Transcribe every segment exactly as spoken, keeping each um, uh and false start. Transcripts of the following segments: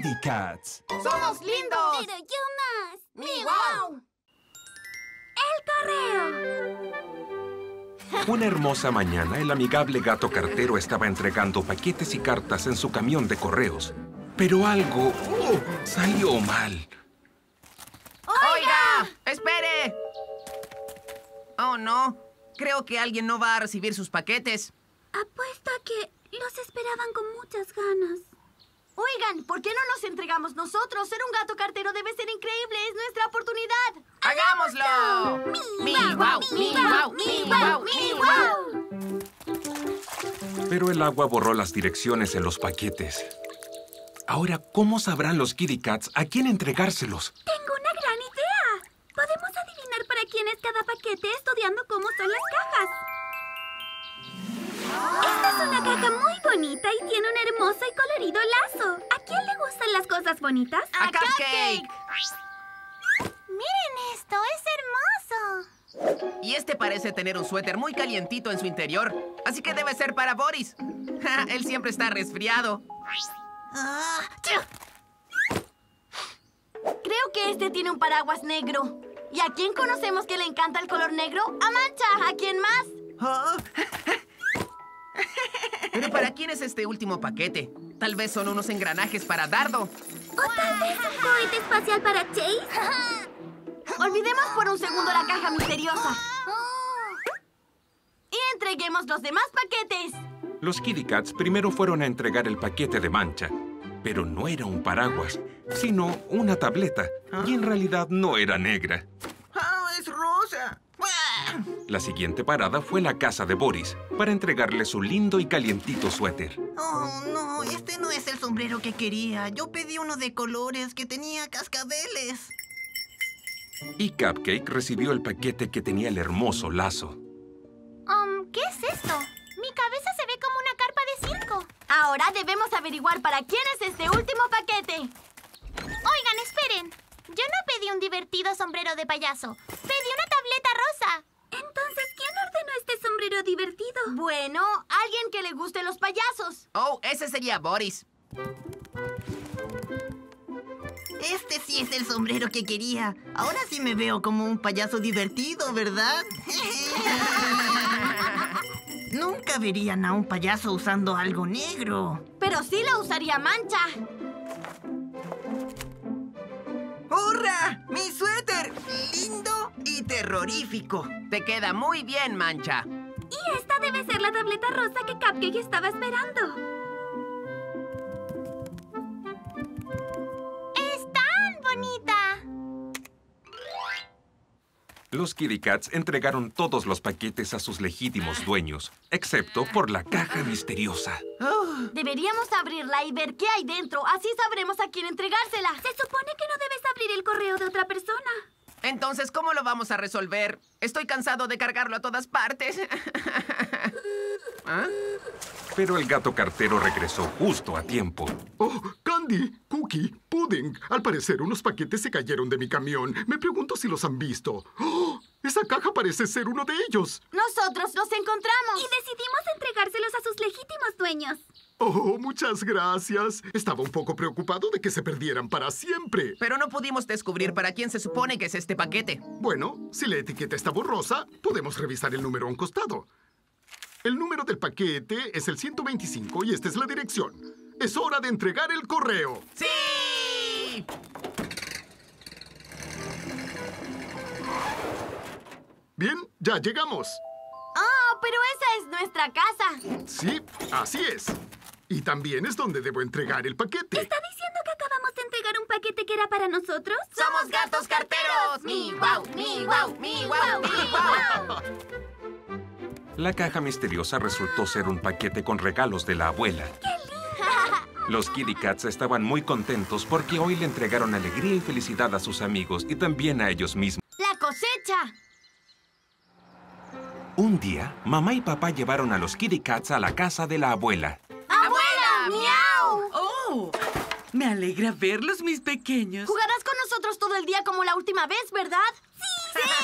Kitty Cats. ¡Somos lindos! Pero yo más. ¡Mi wow! ¡El correo! Una hermosa mañana, el amigable gato cartero estaba entregando paquetes y cartas en su camión de correos. Pero algo oh, salió mal. ¡Oiga! ¡Espere! Oh, no. Creo que alguien no va a recibir sus paquetes. Apuesto a que los esperaban con muchas ganas. Oigan, ¿por qué no nos entregamos nosotros? Ser un gato cartero debe ser increíble. Es nuestra oportunidad. ¡Hagámoslo! ¡Mi guau! ¡Mi guau! ¡Mi guau! ¡Mi guau! Pero el agua borró las direcciones en los paquetes. Ahora, ¿cómo sabrán los Kitty Cats a quién entregárselos? Tengo una gran idea. Podemos adivinar para quién es cada paquete estudiando cómo son las cajas. Esta es una caja muy bonita y tiene un hermoso y colorido lazo. ¿A quién le gustan las cosas bonitas? ¡A Cupcake! ¡Miren esto! ¡Es hermoso! Y este parece tener un suéter muy calientito en su interior. Así que debe ser para Boris. Él siempre está resfriado. Creo que este tiene un paraguas negro. ¿Y a quién conocemos que le encanta el color negro? ¡A Mancha! ¿A quién más? Oh. ¿Pero para quién es este último paquete? Tal vez son unos engranajes para Dardo. ¿O tal vez un cohete espacial para Chase? Olvidemos por un segundo la caja misteriosa. Y entreguemos los demás paquetes. Los Kitty Cats primero fueron a entregar el paquete de Mancha. Pero no era un paraguas, sino una tableta. Y en realidad no era negra. ¡Ah, es rosa! La siguiente parada fue la casa de Boris, para entregarle su lindo y calientito suéter. Oh, no, este no es el sombrero que quería. Yo pedí uno de colores que tenía cascabeles. Y Cupcake recibió el paquete que tenía el hermoso lazo. Um, ¿qué es esto? Mi cabeza se ve como una carpa de circo. Ahora debemos averiguar para quién es este último paquete. Oigan, esperen. Yo no pedí un divertido sombrero de payaso. Pedí una tableta rosa. Entonces, ¿quién ordenó este sombrero divertido? Bueno, alguien que le guste los payasos. Oh, ese sería Boris. Este sí es el sombrero que quería. Ahora sí me veo como un payaso divertido, ¿verdad? Nunca verían a un payaso usando algo negro. Pero sí lo usaría Mancha. ¡Hurra! ¡Mi suéter! Lindo y terrorífico. Te queda muy bien, Mancha. Y esta debe ser la tableta rosa que Cupcake estaba esperando. ¡Es tan bonita! Los Kitty Cats entregaron todos los paquetes a sus legítimos dueños, excepto por la caja misteriosa. Deberíamos abrirla y ver qué hay dentro. Así sabremos a quién entregársela. Se supone que no debes abrir el correo de otra persona. Entonces, ¿cómo lo vamos a resolver? Estoy cansado de cargarlo a todas partes. ¿Ah? Pero el gato cartero regresó justo a tiempo. Oh, Candy, Cookie, Pudding. Al parecer, unos paquetes se cayeron de mi camión. Me pregunto si los han visto. ¡Oh! Esa caja parece ser uno de ellos. Nosotros los encontramos. Y decidimos entregárselos a sus legítimos dueños. Oh, muchas gracias. Estaba un poco preocupado de que se perdieran para siempre. Pero no pudimos descubrir para quién se supone que es este paquete. Bueno, si la etiqueta está borrosa, podemos revisar el número a un costado. El número del paquete es el ciento veinticinco y esta es la dirección. Es hora de entregar el correo. ¡Sí! Bien, ya llegamos. Oh, pero esa es nuestra casa. Sí, así es. Y también es donde debo entregar el paquete. ¿Está diciendo que acabamos de entregar un paquete que era para nosotros? ¡Somos gatos carteros! ¡Mi guau! ¡Mi guau! ¡Mi guau! ¡Mi guau! La caja misteriosa resultó ser un paquete con regalos de la abuela. Los Kitty Cats estaban muy contentos porque hoy le entregaron alegría y felicidad a sus amigos y también a ellos mismos. ¡La cosecha! Un día, mamá y papá llevaron a los Kitty Cats a la casa de la abuela. ¡Abuela! ¡Miau! ¡Oh! Me alegra verlos, mis pequeños. Jugarás con nosotros todo el día como la última vez, ¿verdad? ¡Sí! ¡Sí!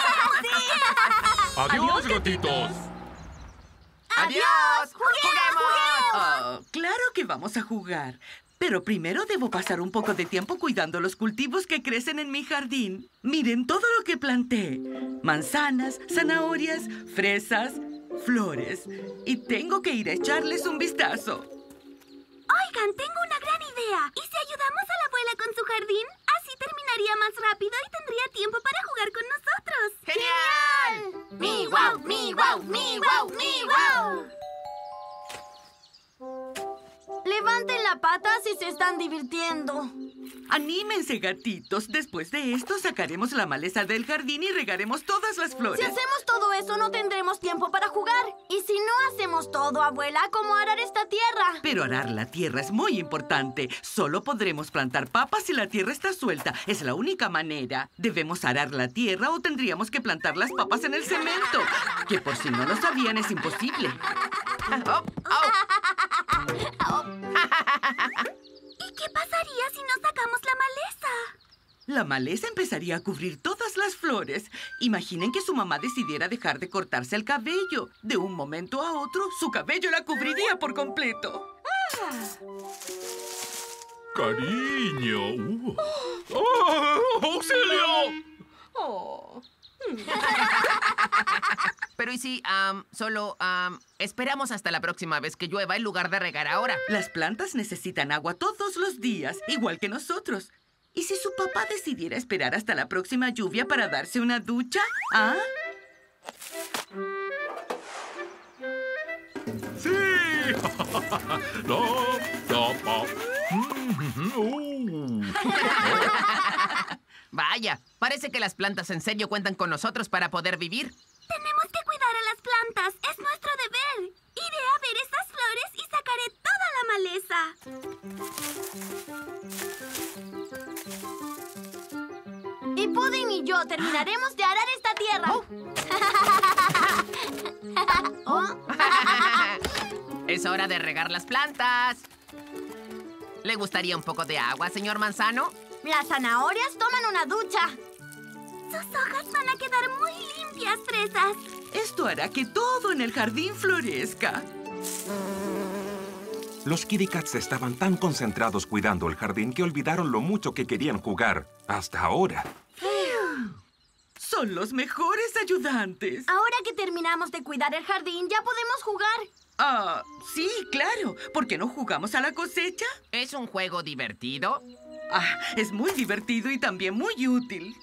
¡Adiós, gatitos! ¡Adiós! ¡Juguemos! ¡Juguemos! Oh, claro que vamos a jugar. Pero primero debo pasar un poco de tiempo cuidando los cultivos que crecen en mi jardín. Miren todo lo que planté. Manzanas, zanahorias, fresas, flores. Y tengo que ir a echarles un vistazo. Oigan, tengo una gran idea. ¿Y si ayudamos a la abuela con su jardín? Así terminaría más rápido y tendría tiempo para jugar con nosotros. ¡Genial! ¡Mi wow! ¡Mi wow! ¡Mi wow! ¡Mi wow! Levanten la pata si se están divirtiendo. Anímense, gatitos. Después de esto, sacaremos la maleza del jardín y regaremos todas las flores. Si hacemos todo eso, no tendremos tiempo para jugar. Y si no hacemos todo, abuela, ¿cómo arar esta tierra? Pero arar la tierra es muy importante. Solo podremos plantar papas si la tierra está suelta. Es la única manera. Debemos arar la tierra o tendríamos que plantar las papas en el cemento. Que por si no lo sabían, es imposible. Oh, oh. ¿Y qué pasaría si no sacamos la maleza? La maleza empezaría a cubrir todas las flores. Imaginen que su mamá decidiera dejar de cortarse el cabello. De un momento a otro, su cabello la cubriría por completo. Cariño. Uh. ¡Oh! ¡Auxilio! Oh. Pero ¿y si am, solo am, esperamos hasta la próxima vez que llueva en lugar de regar ahora? Las plantas necesitan agua todos los días, igual que nosotros. ¿Y si su papá decidiera esperar hasta la próxima lluvia para darse una ducha? ¿Ah? ¡Sí! No, no, no. Uh. Vaya, parece que las plantas en serio cuentan con nosotros para poder vivir. Tenemos que cuidar a las plantas. Es nuestro deber. Iré a ver esas flores y sacaré toda la maleza. Y Pudding y yo terminaremos de arar esta tierra. Oh. Oh. Es hora de regar las plantas. ¿Le gustaría un poco de agua, señor Manzano? Las zanahorias toman una ducha. Sus hojas van a quedar muy limpias, fresas. Esto hará que todo en el jardín florezca. Los Kitty Cats estaban tan concentrados cuidando el jardín que olvidaron lo mucho que querían jugar hasta ahora. Son los mejores ayudantes. Ahora que terminamos de cuidar el jardín, ya podemos jugar. Ah, sí, claro. ¿Por qué no jugamos a la cosecha? ¿Es un juego divertido? Ah, es muy divertido y también muy útil.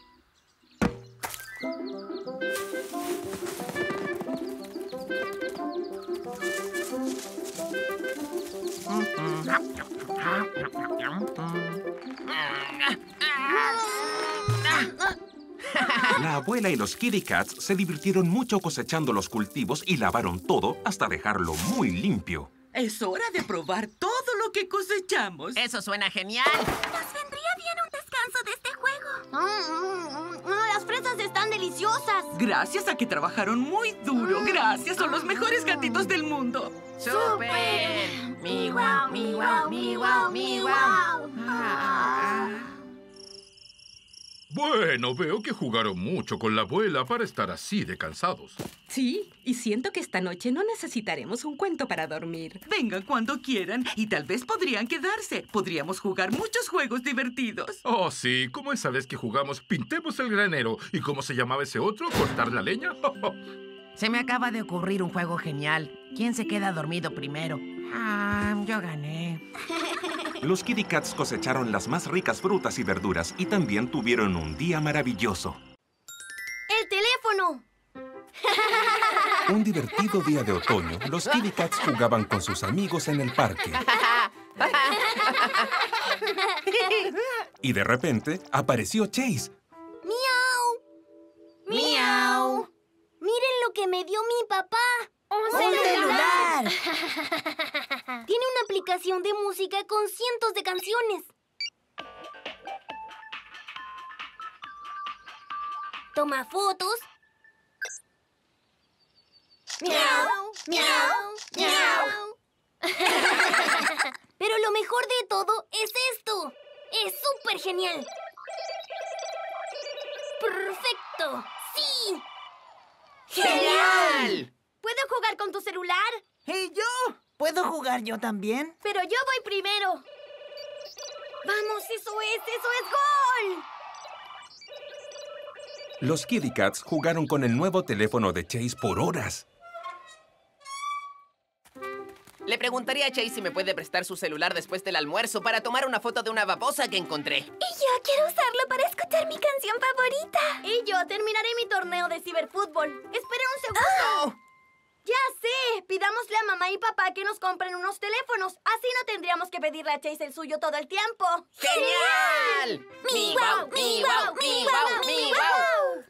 La abuela y los Kitty Cats se divirtieron mucho cosechando los cultivos y lavaron todo hasta dejarlo muy limpio. Es hora de probar todo lo que cosechamos. Eso suena genial. Nos vendría bien un descanso de este juego. Mm, mm, mm, las fresas están deliciosas. Gracias a que trabajaron muy duro. Gracias, son los mejores gatitos del mundo. ¡Súper! Mi guau, mi guau, mi guau, mi guau. Ah. Bueno, veo que jugaron mucho con la abuela para estar así de cansados. Sí, y siento que esta noche no necesitaremos un cuento para dormir. Vengan cuando quieran y tal vez podrían quedarse. Podríamos jugar muchos juegos divertidos. Oh, sí, como esa vez que jugamos Pintemos el granero. ¿Y cómo se llamaba ese otro? ¿Cortar la leña? Se me acaba de ocurrir un juego genial. ¿Quién se queda dormido primero? Ah, yo gané. Los Kitty Cats cosecharon las más ricas frutas y verduras y también tuvieron un día maravilloso. ¡El teléfono! Un divertido día de otoño, los Kitty Cats jugaban con sus amigos en el parque. Y de repente apareció Chase. ¡Miau! ¡Miau! ¡Miren lo que me dio mi papá! ¡Un celular! Tiene una aplicación de música con cientos de canciones. Toma fotos. ¡Miau! ¡Miau! ¡Miau! Pero lo mejor de todo es esto. ¡Es súper genial! ¡Perfecto! ¡Sí! ¡Genial! ¿Puedo jugar con tu celular? ¿Y yo? ¿Puedo jugar yo también? Pero yo voy primero. ¡Vamos, eso es! ¡Eso es gol! Los Kitty Cats jugaron con el nuevo teléfono de Chase por horas. Le preguntaría a Chase si me puede prestar su celular después del almuerzo para tomar una foto de una babosa que encontré. Y yo quiero usarlo para escuchar mi canción favorita. Y yo terminaré mi torneo de ciberfútbol. Esperen un segundo. ¡Oh! ¡Ya sé! Pidámosle a mamá y papá que nos compren unos teléfonos. Así no tendríamos que pedirle a Chase el suyo todo el tiempo. ¡Genial! ¡Mi wow! ¡Mi wow! ¡Mi wow! ¡Mi wow!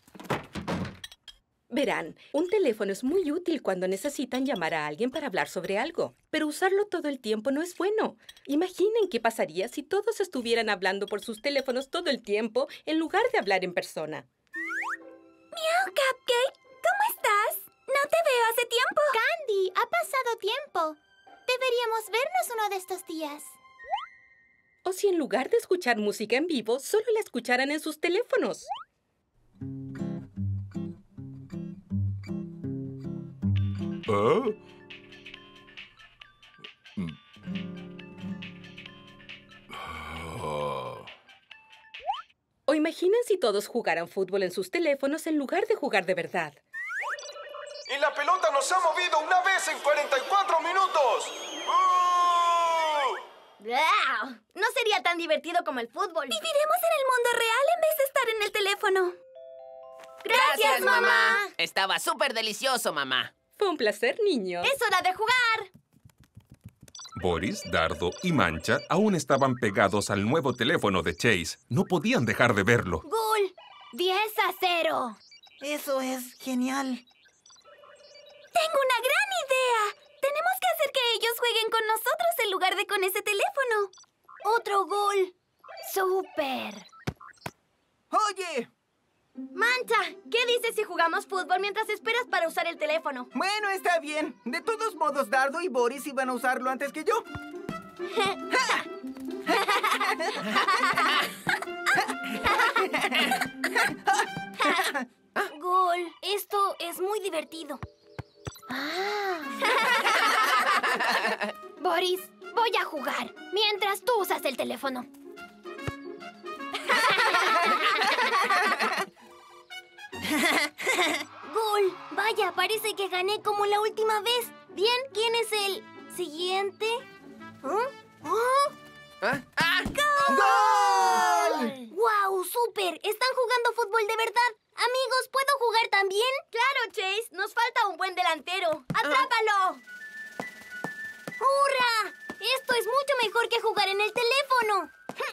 Verán, un teléfono es muy útil cuando necesitan llamar a alguien para hablar sobre algo, pero usarlo todo el tiempo no es bueno. Imaginen qué pasaría si todos estuvieran hablando por sus teléfonos todo el tiempo en lugar de hablar en persona. Miau, Cupcake, ¿cómo estás? No te veo hace tiempo. Candy, ha pasado tiempo. Deberíamos vernos uno de estos días. O si en lugar de escuchar música en vivo, solo la escucharan en sus teléfonos. ¿Ah? Oh. O imaginen si todos jugaran fútbol en sus teléfonos en lugar de jugar de verdad. Y la pelota nos ha movido una vez en cuarenta y cuatro minutos. ¡Uh! ¡Blah! No sería tan divertido como el fútbol. Viviremos en el mundo real en vez de estar en el teléfono. ¡Gracias, mamá! Estaba súper delicioso, mamá. Fue un placer, niños. ¡Es hora de jugar! Boris, Dardo y Mancha aún estaban pegados al nuevo teléfono de Chase. No podían dejar de verlo. ¡Gol! diez a cero. Eso es genial. Tengo una gran idea. Tenemos que hacer que ellos jueguen con nosotros en lugar de con ese teléfono. ¡Otro gol! ¡Súper! ¡Oye! Mancha, ¿qué dices si jugamos fútbol mientras esperas para usar el teléfono? Bueno, está bien. De todos modos, Dardo y Boris iban a usarlo antes que yo. Gol, esto es muy divertido. Ah. Boris, voy a jugar mientras tú usas el teléfono. Gol, vaya, parece que gané como la última vez. Bien, ¿quién es el siguiente? ¿Ah? ¿Ah? ¿Ah? ¡Ah! ¡Gol! ¡Guau, súper! Están jugando fútbol de verdad. Amigos, ¿puedo jugar también? Claro, Chase. Nos falta un buen delantero. ¡Atrápalo! ¡Hurra! Esto es mucho mejor que jugar en el teléfono.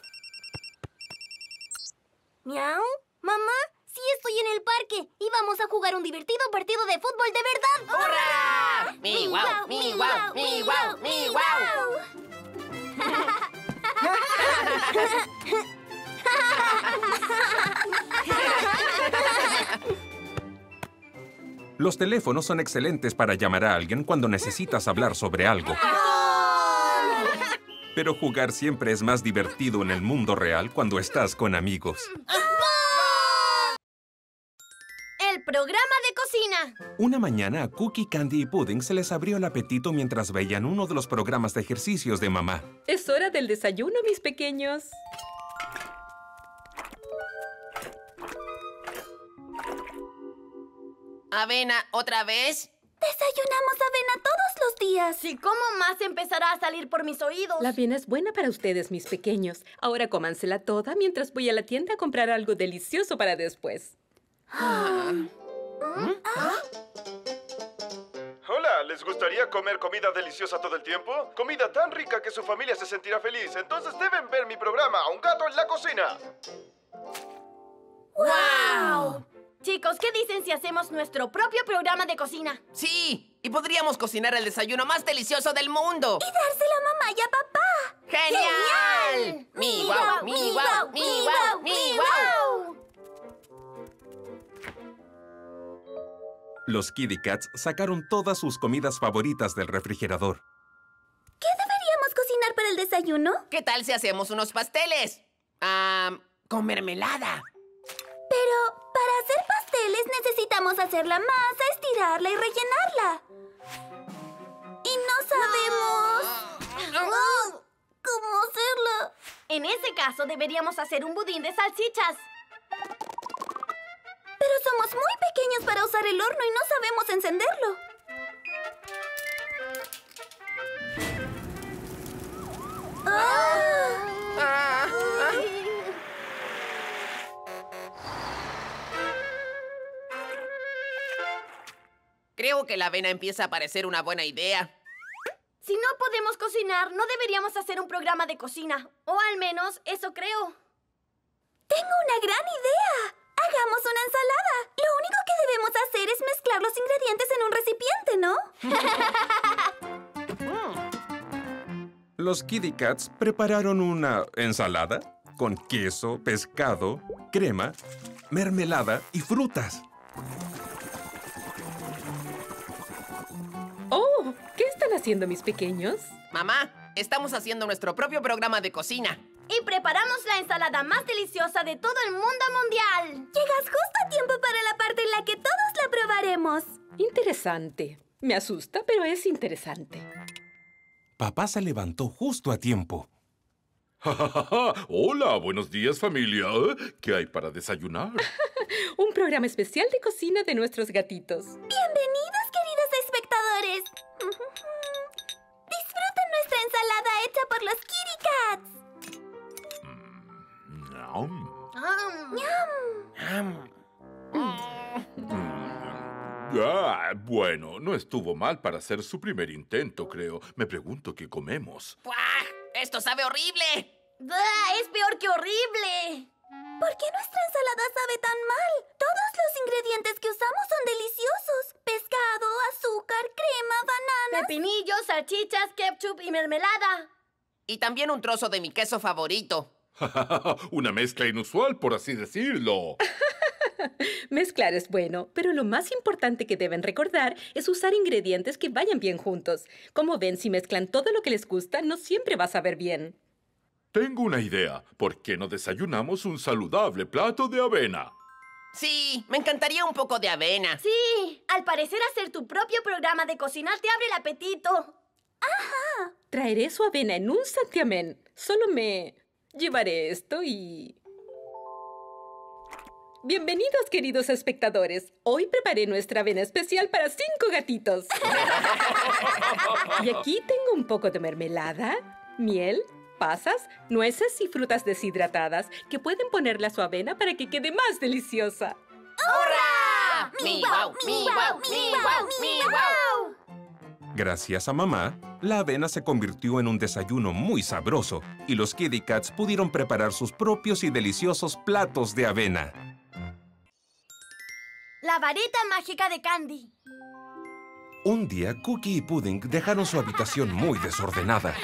¿Miau? ¿Mamá? Sí, estoy en el parque y vamos a jugar un divertido partido de fútbol de verdad. ¡Hurra! ¡Mi guau! ¡Mi guau! ¡Mi guau! ¡Mi guau! Los teléfonos son excelentes para llamar a alguien cuando necesitas hablar sobre algo. Pero jugar siempre es más divertido en el mundo real cuando estás con amigos. El programa de cocina. Una mañana a Cookie, Candy y Pudding se les abrió el apetito mientras veían uno de los programas de ejercicios de mamá. Es hora del desayuno, mis pequeños. ¿Avena otra vez? Desayunamos avena todos los días. ¿Y cómo más empezará a salir por mis oídos? La avena es buena para ustedes, mis pequeños. Ahora cómansela toda mientras voy a la tienda a comprar algo delicioso para después. Ah. ¿Ah? Hola, ¿les gustaría comer comida deliciosa todo el tiempo? Comida tan rica que su familia se sentirá feliz. Entonces deben ver mi programa, Un gato en la cocina. ¡Wow! Chicos, ¿qué dicen si hacemos nuestro propio programa de cocina? ¡Sí! Y podríamos cocinar el desayuno más delicioso del mundo. Y dárselo a mamá y a papá. ¡Genial! ¡Genial! ¡Mi guau! ¡Mi guau! ¡Mi guau! ¡Mi guau! Los Kitty Cats sacaron todas sus comidas favoritas del refrigerador. ¿Qué deberíamos cocinar para el desayuno? ¿Qué tal si hacemos unos pasteles? Ah, con mermelada. Pero para hacer pasteles necesitamos hacer la masa, estirarla y rellenarla. Y no sabemos... Oh, cómo hacerla. En ese caso, deberíamos hacer un budín de salchichas. Pero somos muy pequeños para usar el horno y no sabemos encenderlo. ¡Ah! Ah, ah. Creo que la avena empieza a parecer una buena idea. Si no podemos cocinar, no deberíamos hacer un programa de cocina. O al menos, eso creo. ¡Tengo una gran idea! ¡Hagamos una ensalada! Lo único que debemos hacer es mezclar los ingredientes en un recipiente, ¿no? Los Kitty Cats prepararon una ensalada con queso, pescado, crema, mermelada y frutas. Oh, ¿qué están haciendo mis pequeños? Mamá, estamos haciendo nuestro propio programa de cocina. Y preparamos la ensalada más deliciosa de todo el mundo mundial. Llegas justo a tiempo para la parte en la que todos la probaremos. Interesante. Me asusta, pero es interesante. Papá se levantó justo a tiempo. Hola, buenos días, familia. ¿Qué hay para desayunar? Un programa especial de cocina de nuestros gatitos. Bienvenidos, queridos espectadores. Disfruten nuestra ensalada hecha por los Kitty Cats. Ñam. ¡Ñam! Ah, bueno, no estuvo mal para hacer su primer intento, creo. Me pregunto qué comemos. ¡Buah! ¡Esto sabe horrible! ¡Bah! ¡Es peor que horrible! ¿Por qué nuestra ensalada sabe tan mal? Todos los ingredientes que usamos son deliciosos. Pescado, azúcar, crema, bananas... Pepinillos, salchichas, ketchup y mermelada. Y también un trozo de mi queso favorito. Una mezcla inusual, por así decirlo. Mezclar es bueno, pero lo más importante que deben recordar es usar ingredientes que vayan bien juntos. Como ven, si mezclan todo lo que les gusta, no siempre va a saber bien. Tengo una idea. ¿Por qué no desayunamos un saludable plato de avena? Sí, me encantaría un poco de avena. Sí, al parecer hacer tu propio programa de cocina te abre el apetito. ¡Ajá! Traeré su avena en un santiamén. Solo me llevaré esto y... Bienvenidos, queridos espectadores. Hoy preparé nuestra avena especial para cinco gatitos. Y aquí tengo un poco de mermelada, miel, pasas, nueces y frutas deshidratadas que pueden ponerle a su avena para que quede más deliciosa. ¡Hurra! ¡Mi guau, mi guau, mi guau, mi guau! Gracias a mamá, la avena se convirtió en un desayuno muy sabroso y los Kitty Cats pudieron preparar sus propios y deliciosos platos de avena. La varita mágica de Candy. Un día, Cookie y Pudding dejaron su habitación muy desordenada.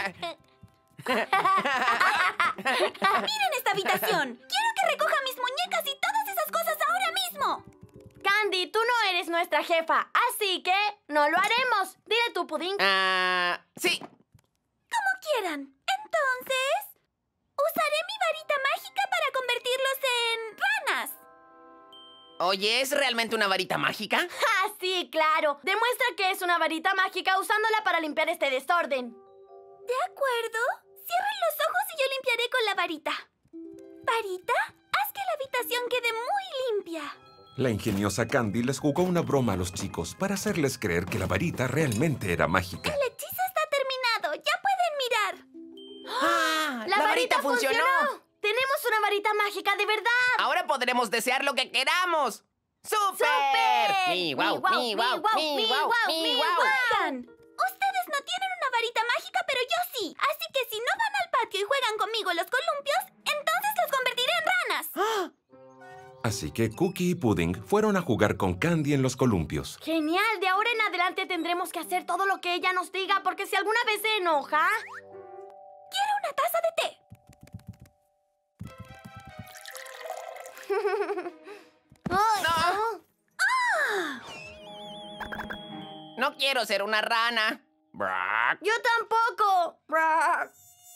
¡Miren esta habitación! ¡Quiero que recoja mis muñecas y todas esas cosas ahora mismo! Candy, tú no eres nuestra jefa, así que no lo haremos. Dile tu Pudding. Ah, sí. Como quieran. Entonces, usaré mi varita mágica para convertirlos en ranas. Oye, ¿es realmente una varita mágica? ¡Ah, sí, claro! Demuestra que es una varita mágica usándola para limpiar este desorden. De acuerdo. Cierren los ojos y yo limpiaré con la varita. ¿Varita? Haz que la habitación quede muy limpia. La ingeniosa Candy les jugó una broma a los chicos para hacerles creer que la varita realmente era mágica. El hechizo está terminado. ¡Ya pueden mirar! ¡Ah! ¡La, la varita, varita funcionó! funcionó! ¡Tenemos una varita mágica de verdad! Ahora podremos desear lo que queramos. ¡Súper! ¡Súper! ¡Mi guau, mi guau, mi guau, mi guau! Oigan, ustedes no tienen una varita mágica, pero yo sí. Así que si no van al patio y juegan conmigo los columpios, entonces los convertiré en ranas. ¡Ah! Así que Cookie y Pudding fueron a jugar con Candy en los columpios. ¡Genial! De ahora en adelante tendremos que hacer todo lo que ella nos diga, porque si alguna vez se enoja... ¡Quiero una taza de té! ¡Ay! ¡No! ¡Ah! No quiero ser una rana. Brack. ¡Yo tampoco! Brack.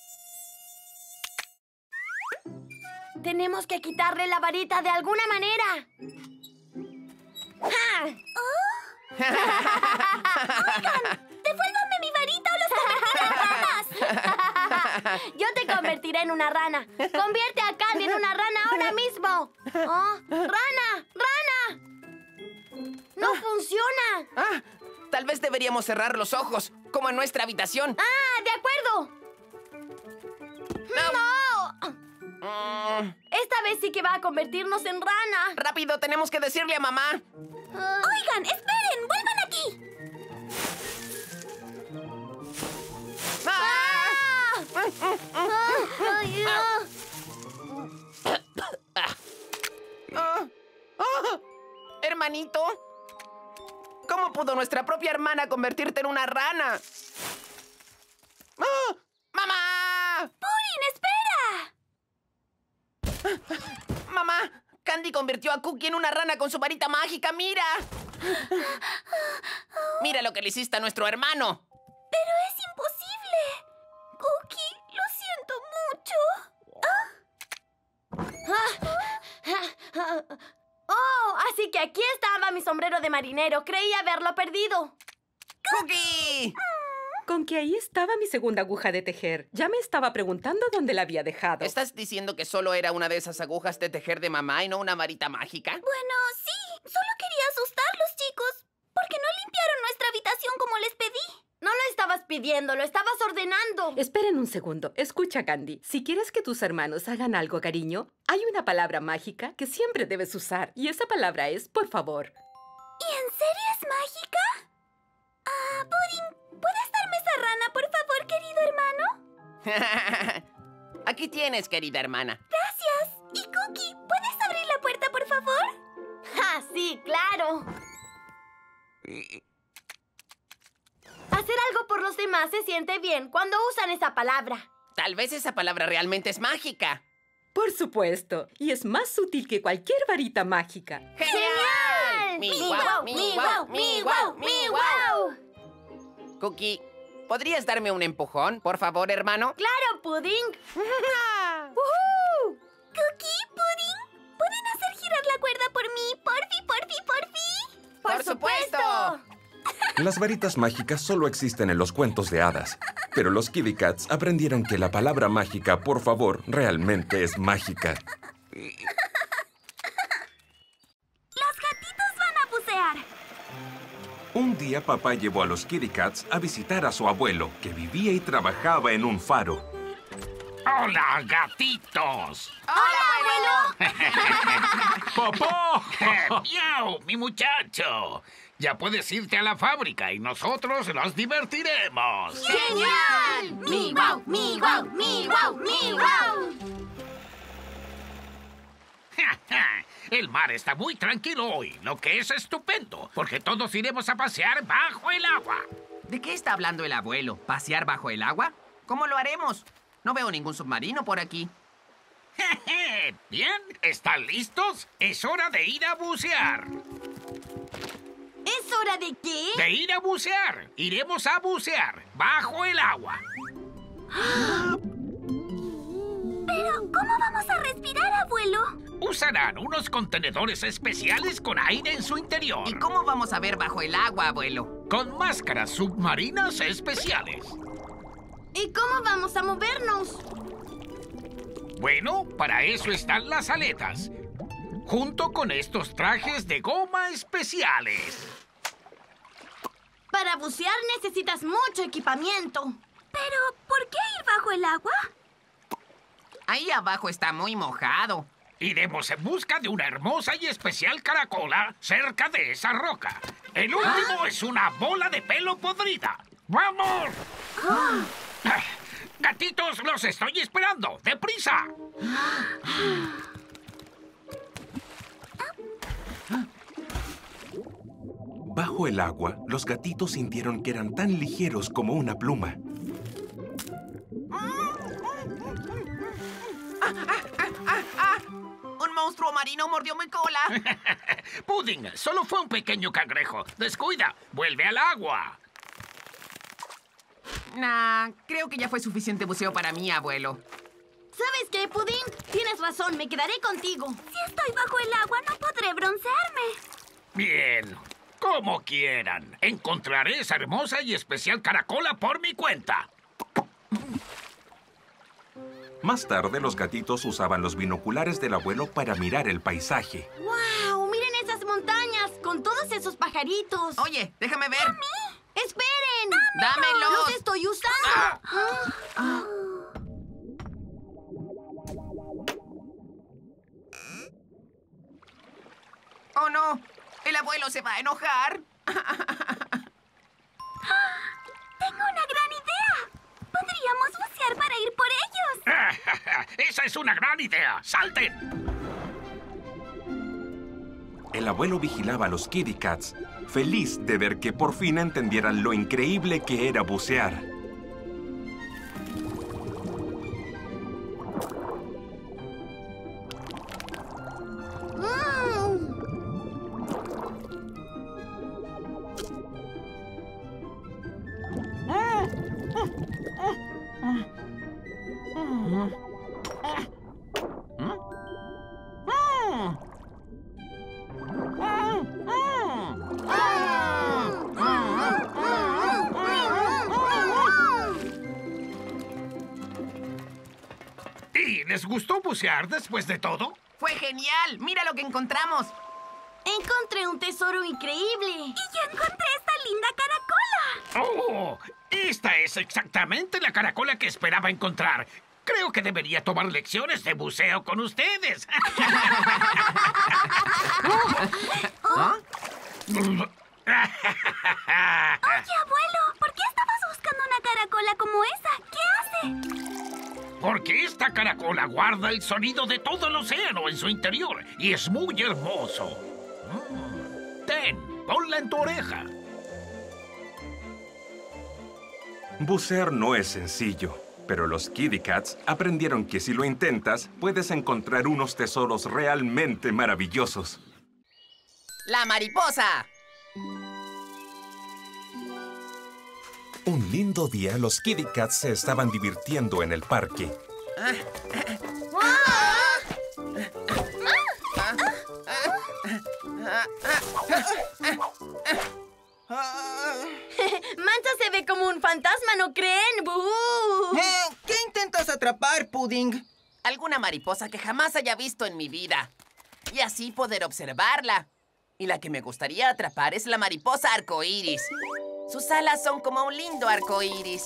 Tenemos que quitarle la varita de alguna manera. ¡Ja! ¿Oh? Oigan, devuélvanme mi varita o los convertiré en ranas. Yo te convertiré en una rana. Convierte a Candy en una rana ahora mismo. Oh, ¡Rana! ¡Rana! ¡No funciona! Ah, tal vez deberíamos cerrar los ojos, como en nuestra habitación. ¡Ah, de acuerdo! ¡No! Mm, Esta vez sí que va a convertirnos en rana. rápido, tenemos que decirle a mamá. Oigan, esperen, vuelvan aquí. ¡Ah! Ay, ah. Ah, ah, hermanito, ¿cómo pudo nuestra propia hermana convertirte en una rana? ¡Ah! ¡Mamá! ¡Pudding, espera! ¡Mamá! Candy convirtió a Cookie en una rana con su varita mágica, ¡mira! ¡Mira lo que le hiciste a nuestro hermano! ¡Pero es imposible! Cookie, lo siento mucho. ¿Ah? ¡Oh! Así que aquí estaba mi sombrero de marinero. Creí haberlo perdido. ¡Cookie! Con que ahí estaba mi segunda aguja de tejer. Ya me estaba preguntando dónde la había dejado. ¿Estás diciendo que solo era una de esas agujas de tejer de mamá y no una varita mágica? Bueno, sí. Solo quería asustarlos, chicos. Porque no limpiaron nuestra habitación como les pedí. No lo estabas pidiendo, lo estabas ordenando. Esperen un segundo. Escucha, Candy. Si quieres que tus hermanos hagan algo, cariño, hay una palabra mágica que siempre debes usar. Y esa palabra es por favor. ¿Y en serio es mágica? Ah, Pudding, ¿puedes darme esa rana, por favor, querido hermano? Aquí tienes, querida hermana. Gracias. Y Cookie, ¿puedes abrir la puerta, por favor? ¡Ah, sí, claro! Hacer algo por los demás se siente bien cuando usan esa palabra. Tal vez esa palabra realmente es mágica. Por supuesto. Y es más útil que cualquier varita mágica. ¡Genial! ¡Mi guau, mi guau, mi guau, mi guau! Cookie, ¿podrías darme un empujón, por favor, hermano? ¡Claro, Pudding! ¡Woohoo! Cookie, Pudding, ¿pueden hacer girar la cuerda por mí? ¡Porfi, porfi, porfi! ¡Por supuesto! Las varitas mágicas solo existen en los cuentos de hadas. Pero los Kitty Cats aprendieron que la palabra mágica, por favor, realmente es mágica. ¡Los gatitos van a bucear! Un día papá llevó a los Kitty Cats a visitar a su abuelo, que vivía y trabajaba en un faro. ¡Hola, gatitos! ¡Hola, abuelo! ¡Papá! ¡Miau, mi muchacho! Ya puedes irte a la fábrica y nosotros nos divertiremos. ¡Genial! ¡Mi guau, mi guau, mi guau, mi guau! El mar está muy tranquilo hoy, lo que es estupendo, porque todos iremos a pasear bajo el agua. ¿De qué está hablando el abuelo? ¿Pasear bajo el agua? ¿Cómo lo haremos? No veo ningún submarino por aquí. Bien, ¿están listos? Es hora de ir a bucear. ¿Es hora de qué? De ir a bucear. Iremos a bucear bajo el agua. Pero, ¿cómo vamos a respirar, abuelo? Usarán unos contenedores especiales con aire en su interior. ¿Y cómo vamos a ver bajo el agua, abuelo? Con máscaras submarinas especiales. ¿Y cómo vamos a movernos? Bueno, para eso están las aletas, junto con estos trajes de goma especiales. Para bucear necesitas mucho equipamiento. Pero, ¿por qué ir bajo el agua? Ahí abajo está muy mojado. Iremos en busca de una hermosa y especial caracola cerca de esa roca. El último ¿Ah? es una bola de pelo podrida. ¡Vamos! ¡Ah! ¡Gatitos, los estoy esperando! ¡Deprisa! Bajo el agua, los gatitos sintieron que eran tan ligeros como una pluma. ¡Ah, ah, ah, ah, ah! ¡Un monstruo marino mordió mi cola! Pudding, solo fue un pequeño cangrejo. Descuida, vuelve al agua. Nah, creo que ya fue suficiente buceo para mí, abuelo. ¿Sabes qué, Pudding? Tienes razón, me quedaré contigo. Si estoy bajo el agua, no podré broncearme. Bien, como quieran. Encontraré esa hermosa y especial caracola por mi cuenta. Más tarde, los gatitos usaban los binoculares del abuelo para mirar el paisaje. ¡Wow! ¡Miren esas montañas con todos esos pajaritos! Oye, déjame ver. ¡A mí! ¡Esperen! ¡Dámelos! ¡Los estoy usando! Ah. Ah. ¡Oh, no! ¡El abuelo se va a enojar! ¡Tengo una gran idea! ¡Podríamos bucear para ir por ellos! ¡Esa es una gran idea! ¡Salten! El abuelo vigilaba a los Kitty Cats, feliz de ver que por fin entendieran lo increíble que era bucear. ¿Y les gustó bucear después de todo? ¡Fue genial! ¡Mira lo que encontramos! Encontré un tesoro increíble. Y yo encontré esta linda caracola. ¡Oh! Esta es exactamente la caracola que esperaba encontrar. Creo que debería tomar lecciones de buceo con ustedes. ¿Ah? Oye, abuelo, ¿por qué estabas buscando una caracola como esa? ¿Qué hace? Porque esta caracola guarda el sonido de todo el océano en su interior y es muy hermoso. Mm. Ten, ponla en tu oreja. Bucear no es sencillo, pero los Kitty Cats aprendieron que si lo intentas, puedes encontrar unos tesoros realmente maravillosos. ¡La mariposa! Un lindo día, los Kitty Cats se estaban divirtiendo en el parque. Mancha se ve como un fantasma, ¿no creen? ¡Bú! Eh, ¿Qué intentas atrapar, Pudding? Alguna mariposa que jamás haya visto en mi vida. Y así poder observarla. Y la que me gustaría atrapar es la mariposa arcoíris. Sus alas son como un lindo arcoíris.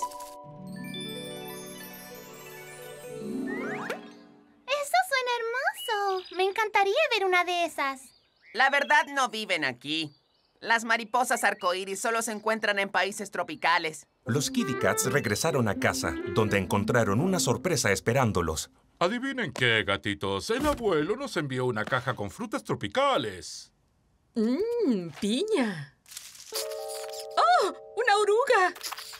Eso suena hermoso. Me encantaría ver una de esas. La verdad, no viven aquí. Las mariposas arcoíris solo se encuentran en países tropicales. Los Kitty Cats regresaron a casa, donde encontraron una sorpresa esperándolos. Adivinen qué, gatitos. El abuelo nos envió una caja con frutas tropicales. Mmm, piña. ¡Oh! ¡Una oruga!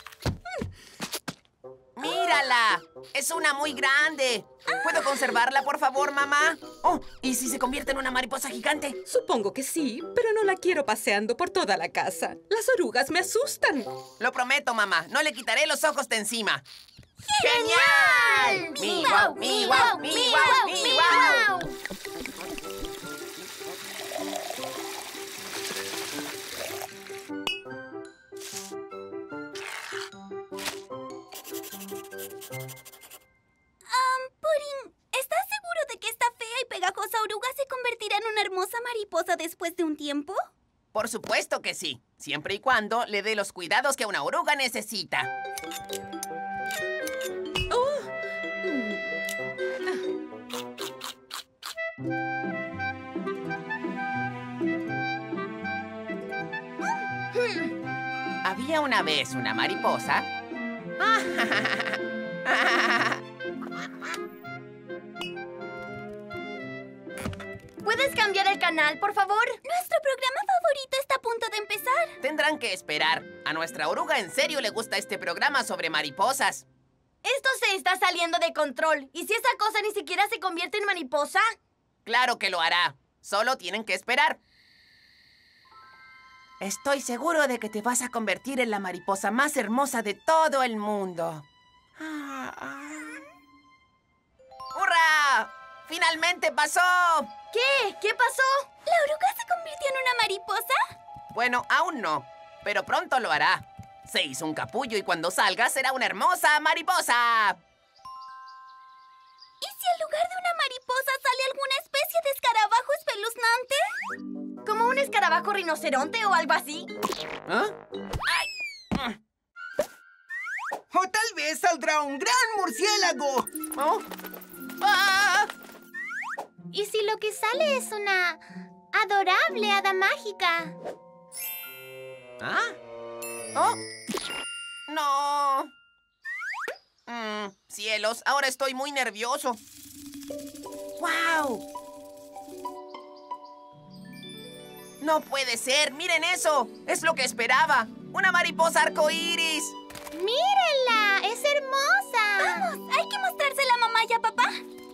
¡Mírala! ¡Es una muy grande! ¿Puedo conservarla, por favor, mamá? Oh, ¿y si se convierte en una mariposa gigante? Supongo que sí, pero no la quiero paseando por toda la casa. Las orugas me asustan. Lo prometo, mamá. No le quitaré los ojos de encima. ¡Genial! ¡Mi guau, mi guau, mi guau, mi guau! Pudding, ¿estás seguro de que esta fea y pegajosa oruga se convertirá en una hermosa mariposa después de un tiempo? Por supuesto que sí, siempre y cuando le dé los cuidados que una oruga necesita. Oh. Había una vez una mariposa. ¿Puedes cambiar el canal, por favor? Nuestro programa favorito está a punto de empezar. Tendrán que esperar. A nuestra oruga en serio le gusta este programa sobre mariposas. Esto se está saliendo de control. ¿Y si esa cosa ni siquiera se convierte en mariposa? Claro que lo hará. Solo tienen que esperar. Estoy seguro de que te vas a convertir en la mariposa más hermosa de todo el mundo. ¡Hurra! ¡Finalmente pasó! ¿Qué? ¿Qué pasó? ¿La oruga se convirtió en una mariposa? Bueno, aún no, pero pronto lo hará. Se hizo un capullo y cuando salga será una hermosa mariposa. si en lugar de una mariposa sale alguna especie de escarabajo espeluznante? ¿Como un escarabajo rinoceronte o algo así? ¿Ah? O tal vez saldrá un gran murciélago. ¿Oh? ¡Ah! ¿Y si lo que sale es una adorable hada mágica? ¿Ah? ¿Oh? ¡No! Mm, cielos, ahora estoy muy nervioso. ¡Guau! ¡No puede ser! ¡Miren eso! ¡Es lo que esperaba! ¡Una mariposa arcoíris! ¡Mírenla! ¡Es hermosa! ¡Vamos! ¡Hay que mostrársela a mamá y a papá!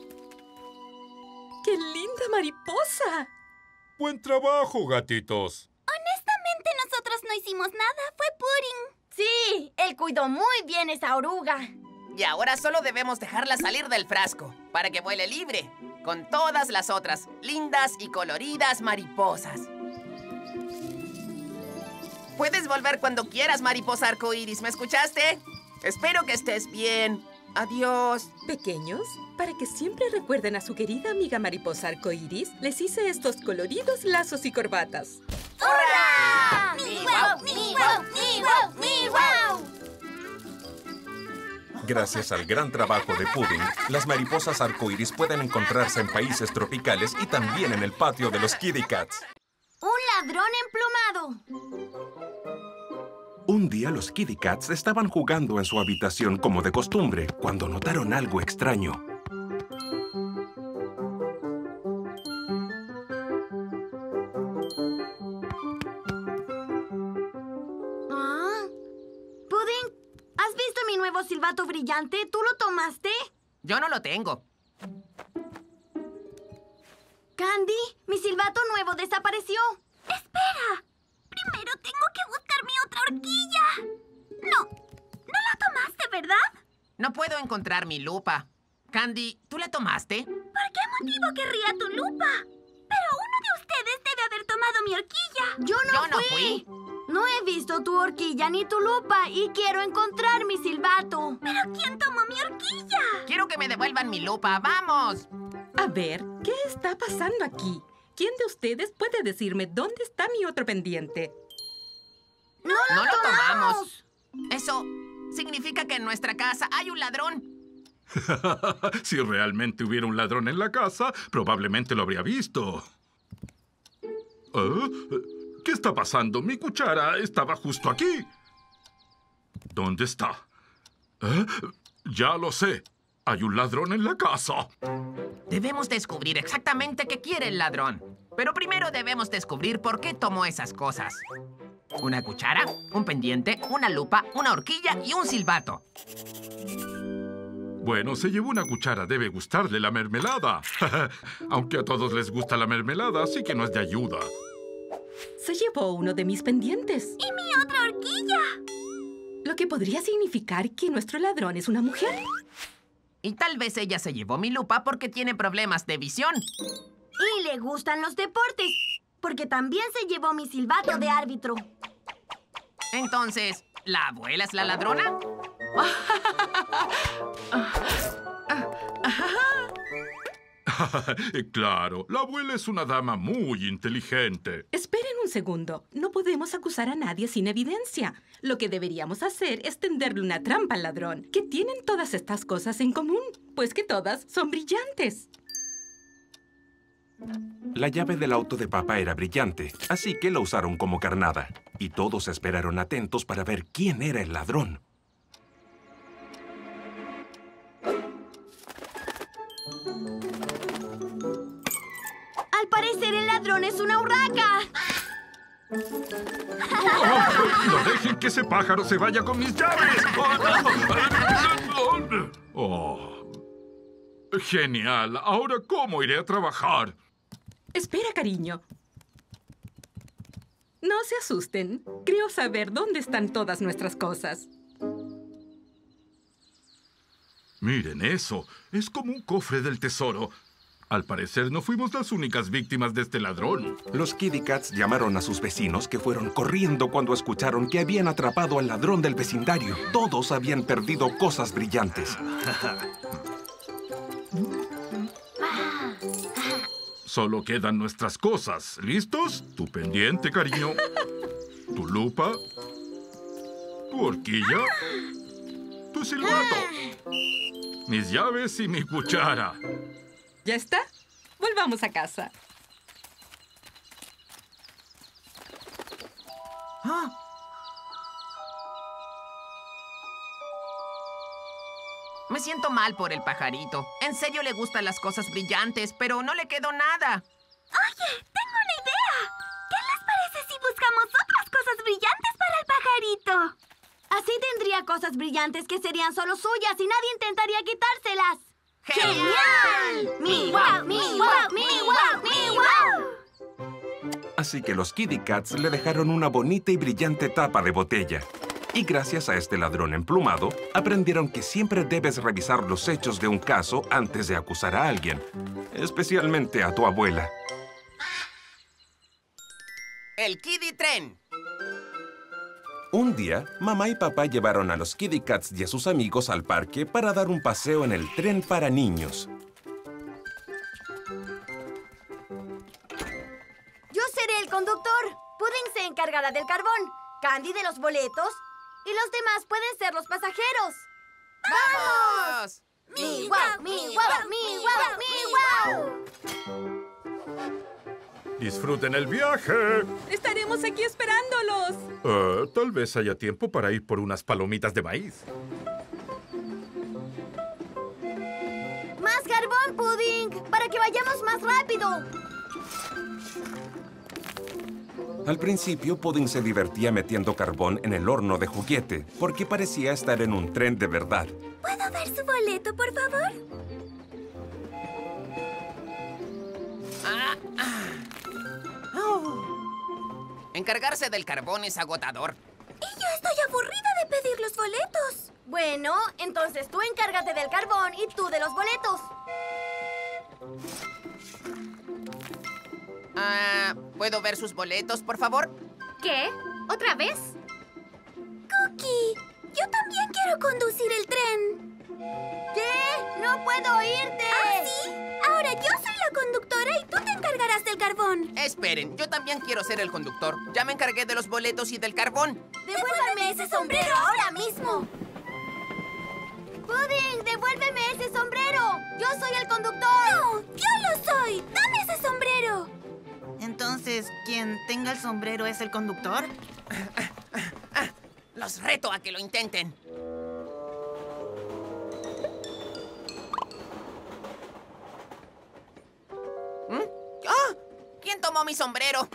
¡Qué linda mariposa! ¡Buen trabajo, gatitos! Honestamente, nosotros no hicimos nada. Fue Pudding. Sí, él cuidó muy bien esa oruga. Y ahora solo debemos dejarla salir del frasco para que vuele libre, con todas las otras lindas y coloridas mariposas. Puedes volver cuando quieras, mariposa arcoíris, ¿me escuchaste? Espero que estés bien. Adiós. Pequeños, para que siempre recuerden a su querida amiga mariposa arcoíris, les hice estos coloridos lazos y corbatas. ¡Hurra! ¡Mi wow! ¡Mi wow! ¡Mi wow! ¡Mi wow! Gracias al gran trabajo de Pudding, las mariposas arcoíris pueden encontrarse en países tropicales y también en el patio de los Kitty Cats. ¡Un ladrón emplumado! Un día los Kitty Cats estaban jugando en su habitación como de costumbre cuando notaron algo extraño. ¿Ah? Pudding, ¿has visto mi nuevo silbato brillante? ¿Tú lo tomaste? Yo no lo tengo. Candy, mi silbato nuevo desapareció. ¡Espera! Primero tengo que buscar mi otra horquilla. No, no la tomaste, ¿verdad? No puedo encontrar mi lupa. Candy, ¿tú la tomaste? ¿Por qué motivo querría tu lupa? Pero uno de ustedes debe haber tomado mi horquilla. Yo no, Yo no fui. fui. No he visto tu horquilla ni tu lupa y quiero encontrar mi silbato. ¿Pero quién tomó mi horquilla? Quiero que me devuelvan mi lupa. ¡Vamos! A ver, ¿qué está pasando aquí? ¿Quién de ustedes puede decirme dónde está mi otro pendiente? ¡No lo, no lo tomamos! Eso significa que en nuestra casa hay un ladrón. Si realmente hubiera un ladrón en la casa, probablemente lo habría visto. ¿Eh? ¿Qué está pasando? Mi cuchara estaba justo aquí. ¿Dónde está? ¿Eh? Ya lo sé. Hay un ladrón en la casa. Debemos descubrir exactamente qué quiere el ladrón. Pero primero debemos descubrir por qué tomó esas cosas. Una cuchara, un pendiente, una lupa, una horquilla y un silbato. Bueno, se llevó una cuchara. Debe gustarle la mermelada. Aunque a todos les gusta la mermelada, así que no es de ayuda. Se llevó uno de mis pendientes. ¿Y mi otra horquilla? Lo que podría significar que nuestro ladrón es una mujer. Y tal vez ella se llevó mi lupa porque tiene problemas de visión. Y le gustan los deportes, porque también se llevó mi silbato de árbitro. Entonces, ¿la abuela es la ladrona? Claro, la abuela es una dama muy inteligente. Esperen un segundo. No podemos acusar a nadie sin evidencia. Lo que deberíamos hacer es tenderle una trampa al ladrón. ¿Qué tienen todas estas cosas en común? Pues que todas son brillantes. La llave del auto de papá era brillante, así que la usaron como carnada. Y todos esperaron atentos para ver quién era el ladrón. Al parecer el ladrón es una urraca. Oh, ¡no dejen que ese pájaro se vaya con mis llaves! Oh, genial. Ahora, ¿cómo iré a trabajar? Espera, cariño. No se asusten. Creo saber dónde están todas nuestras cosas. Miren eso. Es como un cofre del tesoro. Al parecer, no fuimos las únicas víctimas de este ladrón. Los Kitty Cats llamaron a sus vecinos, que fueron corriendo cuando escucharon que habían atrapado al ladrón del vecindario. Todos habían perdido cosas brillantes. Solo quedan nuestras cosas. ¿Listos? Tu pendiente, cariño. Tu lupa. Tu horquilla. Tu silbato. Mis llaves y mi cuchara. ¿Ya está? Volvamos a casa. Ah. Me siento mal por el pajarito. En serio le gustan las cosas brillantes, pero no le quedó nada. Oye, tengo una idea. ¿Qué les parece si buscamos otras cosas brillantes para el pajarito? Así tendría cosas brillantes que serían solo suyas y nadie intentaría quitárselas. ¡Genial! ¡Mi wow, mi wow, mi wow, mi wow! Así que los Kitty Cats le dejaron una bonita y brillante tapa de botella. Y gracias a este ladrón emplumado, aprendieron que siempre debes revisar los hechos de un caso antes de acusar a alguien, especialmente a tu abuela. El Kitty Tren. Un día, mamá y papá llevaron a los Kitty Cats y a sus amigos al parque para dar un paseo en el tren para niños. Yo seré el conductor. Pudding se encargará del carbón, Candy de los boletos y los demás pueden ser los pasajeros. ¡Vamos! ¡Mi wow, mi wow, mi wow, mi wow! ¡Disfruten el viaje! ¡Estaremos aquí esperándolos! Uh, tal vez haya tiempo para ir por unas palomitas de maíz. ¡Más carbón, Pudding! ¡Para que vayamos más rápido! Al principio, Pudding se divertía metiendo carbón en el horno de juguete, porque parecía estar en un tren de verdad. ¿Puedo ver su boleto, por favor? Ah, ah. Oh. Encargarse del carbón es agotador. Y yo estoy aburrida de pedir los boletos. Bueno, entonces tú encárgate del carbón y tú de los boletos. Ah, ¿puedo ver sus boletos, por favor? ¿Qué? ¿Otra vez? Cookie, yo también quiero conducir el tren. ¿Qué? ¡No puedo oírte! ¿Ah, sí? Ahora yo soy la conductora y tú te encargarás del carbón. Esperen, yo también quiero ser el conductor. Ya me encargué de los boletos y del carbón. ¡Devuélvame ese sombrero ahora mismo! ¡Pudding, devuélveme ese sombrero! ¡Yo soy el conductor! ¡No! ¡Yo lo soy! ¡Dame ese sombrero! Entonces, ¿quien tenga el sombrero es el conductor? Los reto a que lo intenten. ¿Mm? ¡Ah! ¿Quién tomó mi sombrero?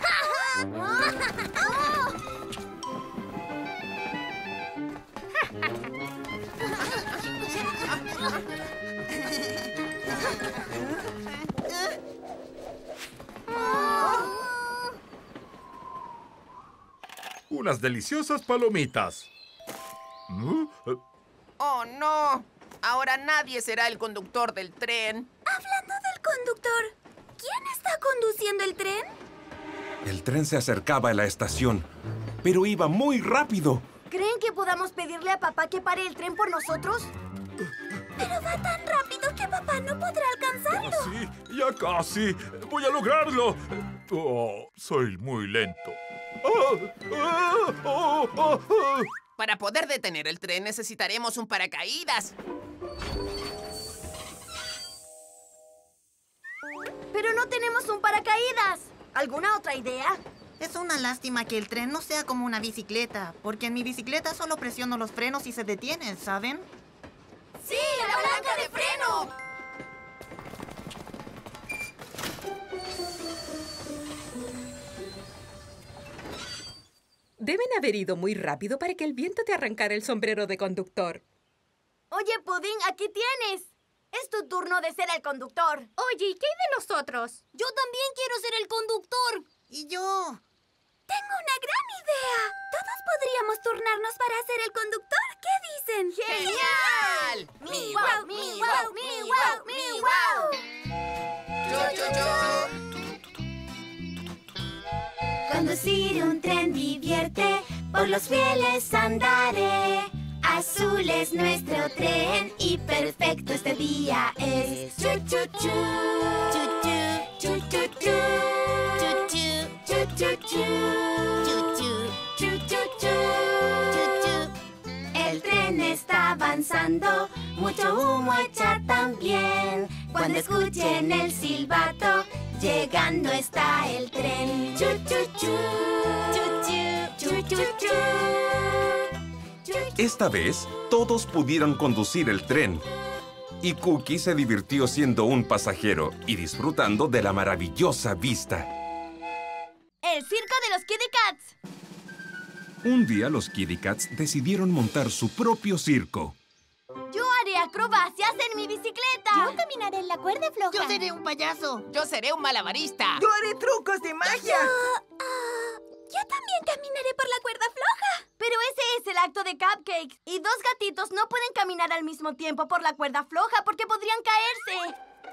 Unas deliciosas palomitas. ¡Oh, no! Ahora nadie será el conductor del tren. Hablando del conductor, ¿quién está conduciendo el tren? El tren se acercaba a la estación, pero iba muy rápido. ¿Creen que podamos pedirle a papá que pare el tren por nosotros? Pero va tan rápido que papá no podrá alcanzarlo. Sí, ya casi. Voy a lograrlo. Oh, soy muy lento. Para poder detener el tren necesitaremos un paracaídas. Pero no tenemos un paracaídas. ¿Alguna otra idea? Es una lástima que el tren no sea como una bicicleta, porque en mi bicicleta solo presiono los frenos y se detienen, ¿saben? ¡Sí, la palanca de freno! Deben haber ido muy rápido para que el viento te arrancara el sombrero de conductor. Oye, Pudding, aquí tienes. Es tu turno de ser el conductor. Oye, ¿y qué hay de nosotros? Yo también quiero ser el conductor. ¿Y yo? Tengo una gran idea. Todos podríamos turnarnos para ser el conductor. ¿Qué dicen? ¡Genial! ¡Mi wow, mi wow, mi wow, mi wow! ¡Chu, chu, chu! Conducir un tren divierte, por los rieles andaré. Azul es nuestro tren y perfecto este día es. Chu, chu, chu. Chu, chu, chu, chu, mucho humo echar también. Cuando escuchen el silbato, llegando está el tren. Chu, chu, chu, chu, chu, chu, chu. Esta vez, todos pudieron conducir el tren. Y Cookie se divirtió siendo un pasajero y disfrutando de la maravillosa vista. ¡El circo de los Kitty Cats! Un día los Kitty Cats decidieron montar su propio circo. Yo haré acrobacias en mi bicicleta. Yo caminaré en la cuerda floja. Yo seré un payaso. Yo seré un malabarista. ¡Yo haré trucos de magia! Yo, uh, yo también caminaré por la cuerda floja. Pero ese es el acto de Cupcakes. Y dos gatitos no pueden caminar al mismo tiempo por la cuerda floja porque podrían caerse.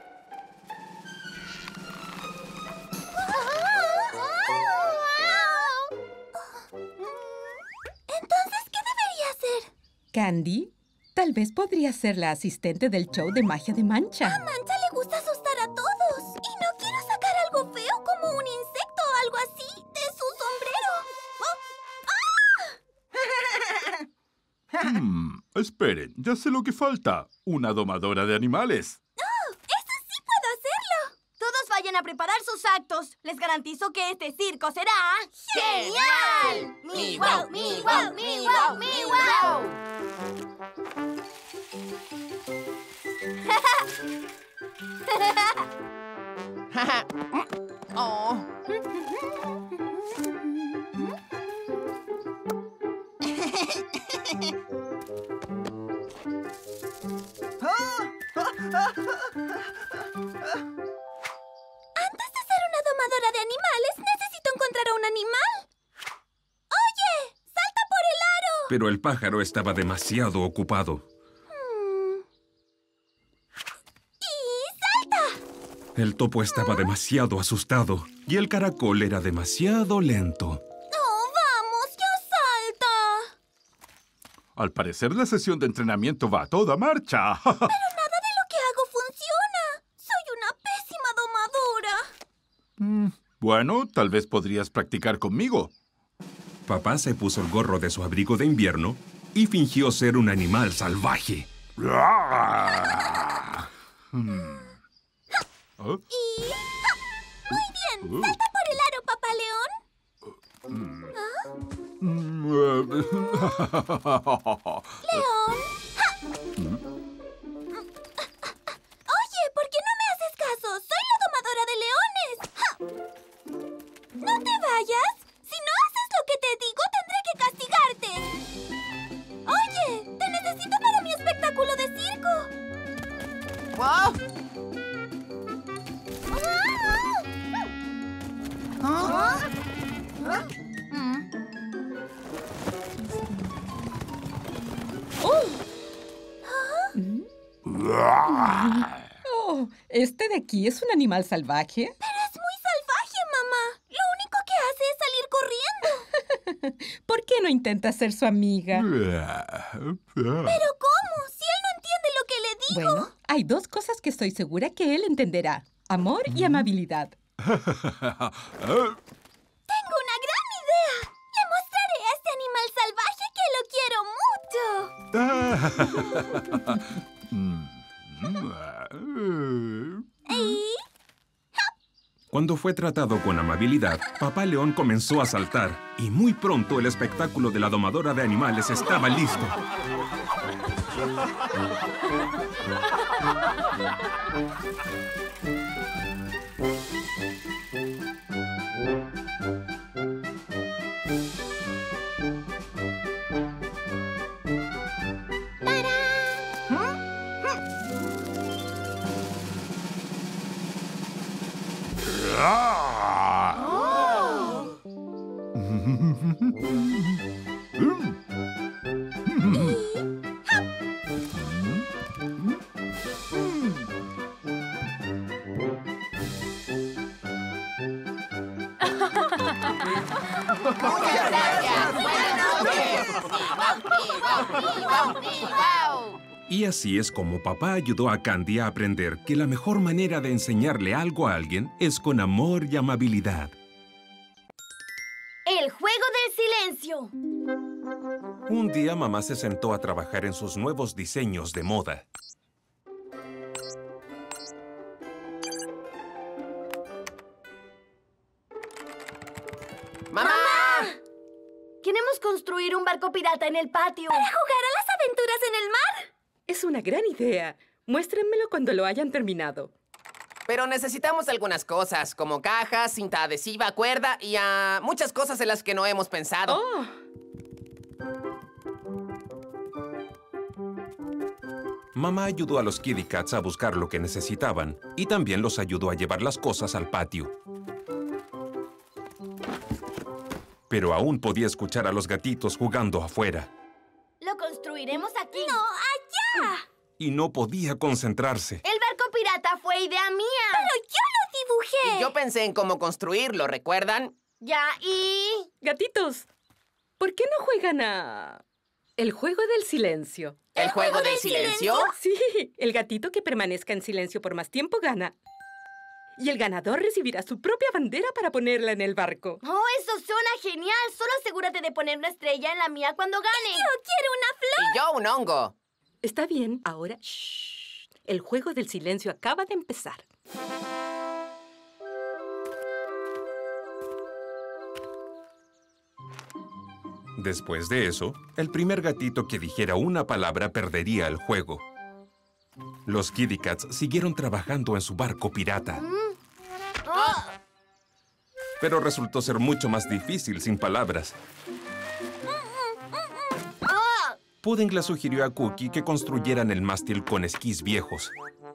Entonces, ¿qué debería hacer? Candy, tal vez podría ser la asistente del show de magia de Mancha. A Mancha le gusta asustar a todos. Y no quiero sacar algo feo como un insecto o algo así de su sombrero. ¡Oh! ¡Ah! Hmm, esperen, ya sé lo que falta. Una domadora de animales. ¡Oh! ¡Eso sí puedo hacerlo! Todos vayan a preparar sus actos. Les garantizo que este circo será... ¡Genial! ¡Mi wow, mi wow, mi wow, mi wow! Oh. Antes de ser una domadora de animales, necesito encontrar a un animal. ¡Oye! ¡Salta por el aro! Pero el pájaro estaba demasiado ocupado. Hmm. ¡Y salta! El topo estaba demasiado asustado y el caracol era demasiado lento. ¡Oh, vamos! ¡Ya salta! Al parecer, la sesión de entrenamiento va a toda marcha. Pero nada de lo que hago funciona. Soy una pésima domadora. Mm, bueno, tal vez podrías practicar conmigo. Papá se puso el gorro de su abrigo de invierno y fingió ser un animal salvaje. Hmm. ¿Oh? Y... ¡ja! ¡Muy bien! ¡Salta por el aro, Papá León! ¿Ah? ¡León! ¡Ja! Oye, ¿por qué no me haces caso? ¡Soy la domadora de leones! ¡Ja! ¡No te vayas! Si no haces lo que te digo, tendré que castigarte. Oye, te necesito para mi espectáculo de circo. ¡Wow! ¿Ah? Oh, ¿este de aquí es un animal salvaje? Pero es muy salvaje, mamá. Lo único que hace es salir corriendo. ¿Por qué no intenta ser su amiga? ¿Pero cómo? Si él no entiende lo que le digo. Bueno, hay dos cosas que estoy segura que él entenderá. Amor y amabilidad. Tengo una gran idea. Le mostraré a este animal salvaje que lo quiero mucho. ¿Y? Cuando fue tratado con amabilidad, Papá León comenzó a saltar y muy pronto el espectáculo de la domadora de animales estaba listo. ¡Muchas gracias! ¡Buenas noches! Y así es como papá ayudó a Candy a aprender que la mejor manera de enseñarle algo a alguien es con amor y amabilidad. El juego del silencio! Un día mamá se sentó a trabajar en sus nuevos diseños de moda. ¡Mamá! Queremos construir un barco pirata en el patio. ¡Para jugar a las aventuras en el mar! Es una gran idea. Muéstrenmelo cuando lo hayan terminado. Pero necesitamos algunas cosas, como cajas, cinta adhesiva, cuerda y uh, muchas cosas en las que no hemos pensado. Oh. Mamá ayudó a los Kitty Cats a buscar lo que necesitaban y también los ayudó a llevar las cosas al patio. Pero aún podía escuchar a los gatitos jugando afuera. Lo construiremos aquí. ¡No, allá! Y no podía concentrarse. El barco pirata fue idea mía. ¡Pero yo lo dibujé! Y yo pensé en cómo construirlo, ¿recuerdan? Ya, y... Gatitos, ¿por qué no juegan a... el juego del silencio? ¿El, ¿El juego, juego del silencio? silencio? Sí, el gatito que permanezca en silencio por más tiempo gana. Y el ganador recibirá su propia bandera para ponerla en el barco. ¡Oh, eso suena genial! Solo asegúrate de poner una estrella en la mía cuando gane. ¡Yo quiero una flor! Y yo un hongo. Está bien, ahora... Shh, el juego del silencio acaba de empezar. Después de eso, el primer gatito que dijera una palabra perdería el juego. Los Kitty Cats siguieron trabajando en su barco pirata. Mm. Oh. Pero resultó ser mucho más difícil sin palabras. Oh. Pudding le sugirió a Cookie que construyeran el mástil con esquís viejos.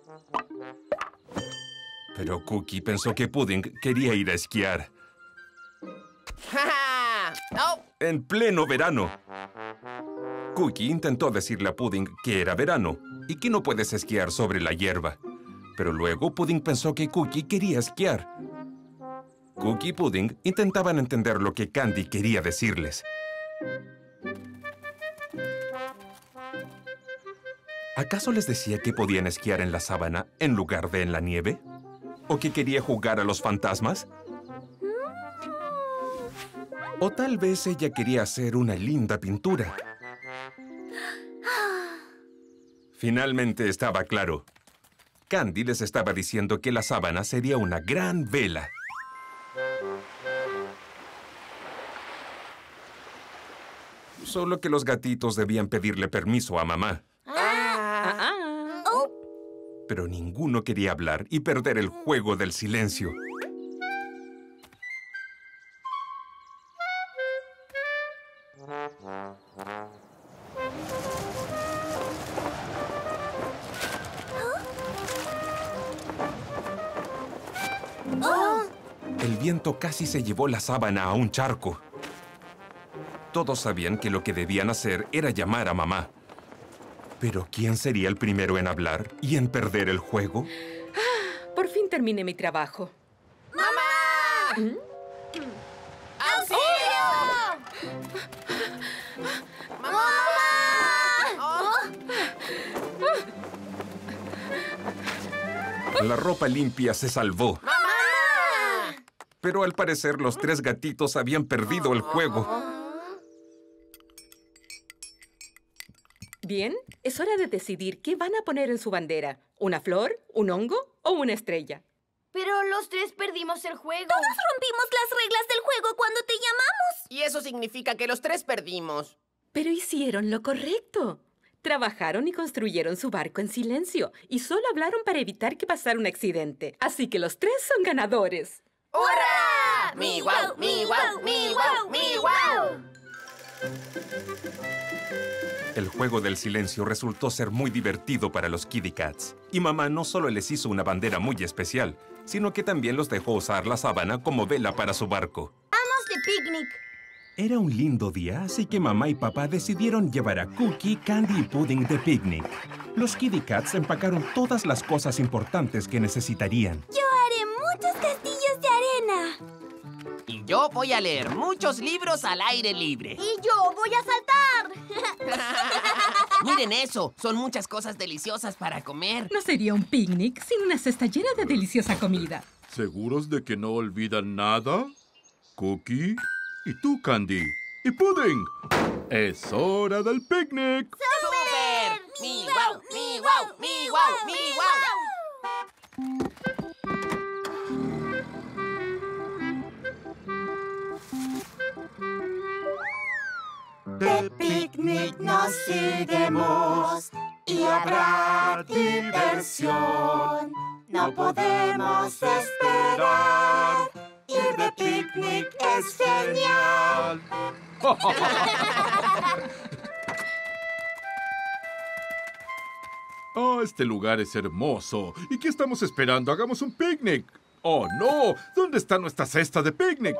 Pero Cookie pensó que Pudding quería ir a esquiar. ¡No! En pleno verano. Cookie intentó decirle a Pudding que era verano y que no puedes esquiar sobre la hierba. Pero luego Pudding pensó que Cookie quería esquiar. Cookie y Pudding intentaban entender lo que Candy quería decirles. ¿Acaso les decía que podían esquiar en la sábana en lugar de en la nieve? ¿O que quería jugar a los fantasmas? O tal vez ella quería hacer una linda pintura. Finalmente estaba claro. Candy les estaba diciendo que la sábana sería una gran vela. Solo que los gatitos debían pedirle permiso a mamá. Ah, ah. Oh. Pero ninguno quería hablar y perder el juego del silencio. Oh. El viento casi se llevó la sábana a un charco. Todos sabían que lo que debían hacer era llamar a mamá. Pero ¿quién sería el primero en hablar y en perder el juego? Ah, por fin terminé mi trabajo. ¡Mamá! ¿Mm? ¡Auxilio! ¡Mamá! Oh. La ropa limpia se salvó. ¡Mamá! Pero al parecer los tres gatitos habían perdido el juego. Bien, es hora de decidir qué van a poner en su bandera. ¿Una flor, un hongo o una estrella? Pero los tres perdimos el juego. Todos rompimos las reglas del juego cuando te llamamos. Y eso significa que los tres perdimos. Pero hicieron lo correcto. Trabajaron y construyeron su barco en silencio. Y solo hablaron para evitar que pasara un accidente. Así que los tres son ganadores. ¡Hurra! ¡Mi guau! ¡Mi guau! ¡Mi guau! ¡Mi guau! El juego del silencio resultó ser muy divertido para los Kitty Cats. Y mamá no solo les hizo una bandera muy especial, sino que también los dejó usar la sábana como vela para su barco. ¡Vamos de picnic! Era un lindo día, así que mamá y papá decidieron llevar a Cookie, Candy y Pudding de picnic. Los Kitty Cats empacaron todas las cosas importantes que necesitarían. Yo haré muchos castillos de arena. Y yo voy a leer muchos libros al aire libre. Y yo voy a saltar. Miren eso, son muchas cosas deliciosas para comer. No sería un picnic sin una cesta llena de deliciosa comida. ¿Seguros de que no olvidan nada? Cookie, ¿y tú, Candy? y Pudding. ¡Es hora del picnic! ¡Súper! ¡Mi guau! ¡Mi guau! ¡Mi guau! ¡Mi guau! De picnic nos iremos y habrá diversión. No podemos esperar. Ir de picnic es genial. Oh, este lugar es hermoso. ¿Y qué estamos esperando? ¡Hagamos un picnic! ¡Oh, no! ¿Dónde está nuestra cesta de picnic?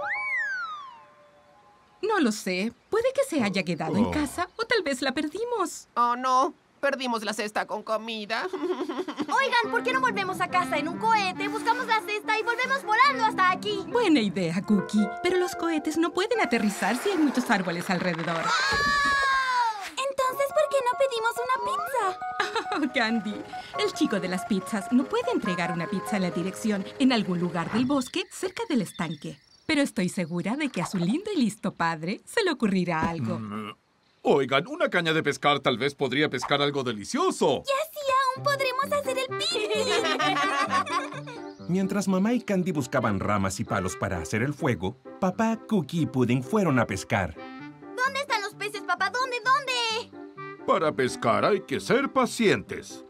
No lo sé. Puede que se haya quedado en Oh. casa o tal vez la perdimos. Oh, no. Perdimos la cesta con comida. Oigan, ¿por qué no volvemos a casa en un cohete? Buscamos la cesta y volvemos volando hasta aquí. Buena idea, Cookie. Pero los cohetes no pueden aterrizar si hay muchos árboles alrededor. Entonces, ¿por qué no pedimos una pizza? Oh, Candy, el chico de las pizzas no puede entregar una pizza a la dirección en algún lugar del bosque cerca del estanque. Pero estoy segura de que a su lindo y listo padre se le ocurrirá algo. Mm. Oigan, una caña de pescar tal vez podría pescar algo delicioso. Y así aún podremos hacer el picnic. Mientras mamá y Candy buscaban ramas y palos para hacer el fuego, papá, Cookie y Pudding fueron a pescar. ¿Dónde están los peces, papá? ¿Dónde? ¿Dónde? Para pescar hay que ser pacientes.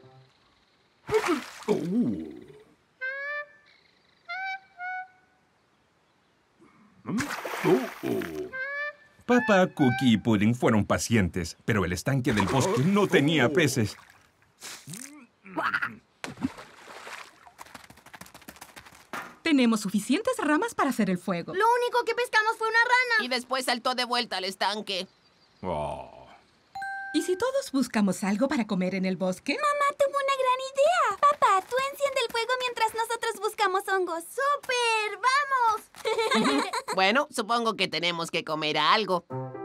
Uh. Oh, oh. Papá, Cookie y Pudding fueron pacientes, pero el estanque del bosque no tenía peces. Tenemos suficientes ramas para hacer el fuego. Lo único que pescamos fue una rana. Y después saltó de vuelta al estanque. Oh. ¿Y si todos buscamos algo para comer en el bosque? Mamá tuvo una gran idea. Papá, tú enciende el fuego mientras nosotros buscamos hongos. ¡Súper! ¡Vamos! Bueno, supongo que tenemos que comer algo.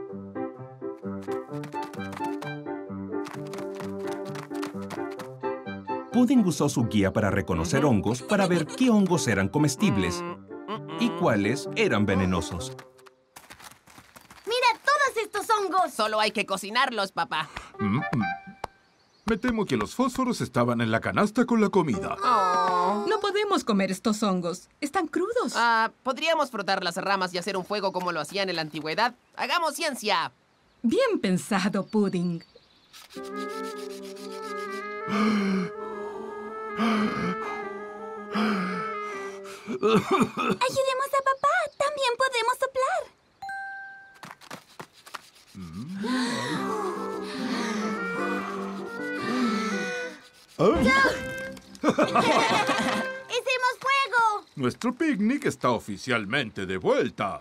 Pudding usó su guía para reconocer hongos para ver qué hongos eran comestibles y cuáles eran venenosos. ¡Mira todos estos hongos! Solo hay que cocinarlos, papá. Mm, mm. Me temo que los fósforos estaban en la canasta con la comida. Oh. No podemos comer estos hongos. Están crudos. Ah, ¿podríamos frotar las ramas y hacer un fuego como lo hacían en la antigüedad? ¡Hagamos ciencia! Bien pensado, Pudding. Ayudemos a papá. También podemos soplar. ¡Hicimos fuego! Nuestro picnic está oficialmente de vuelta.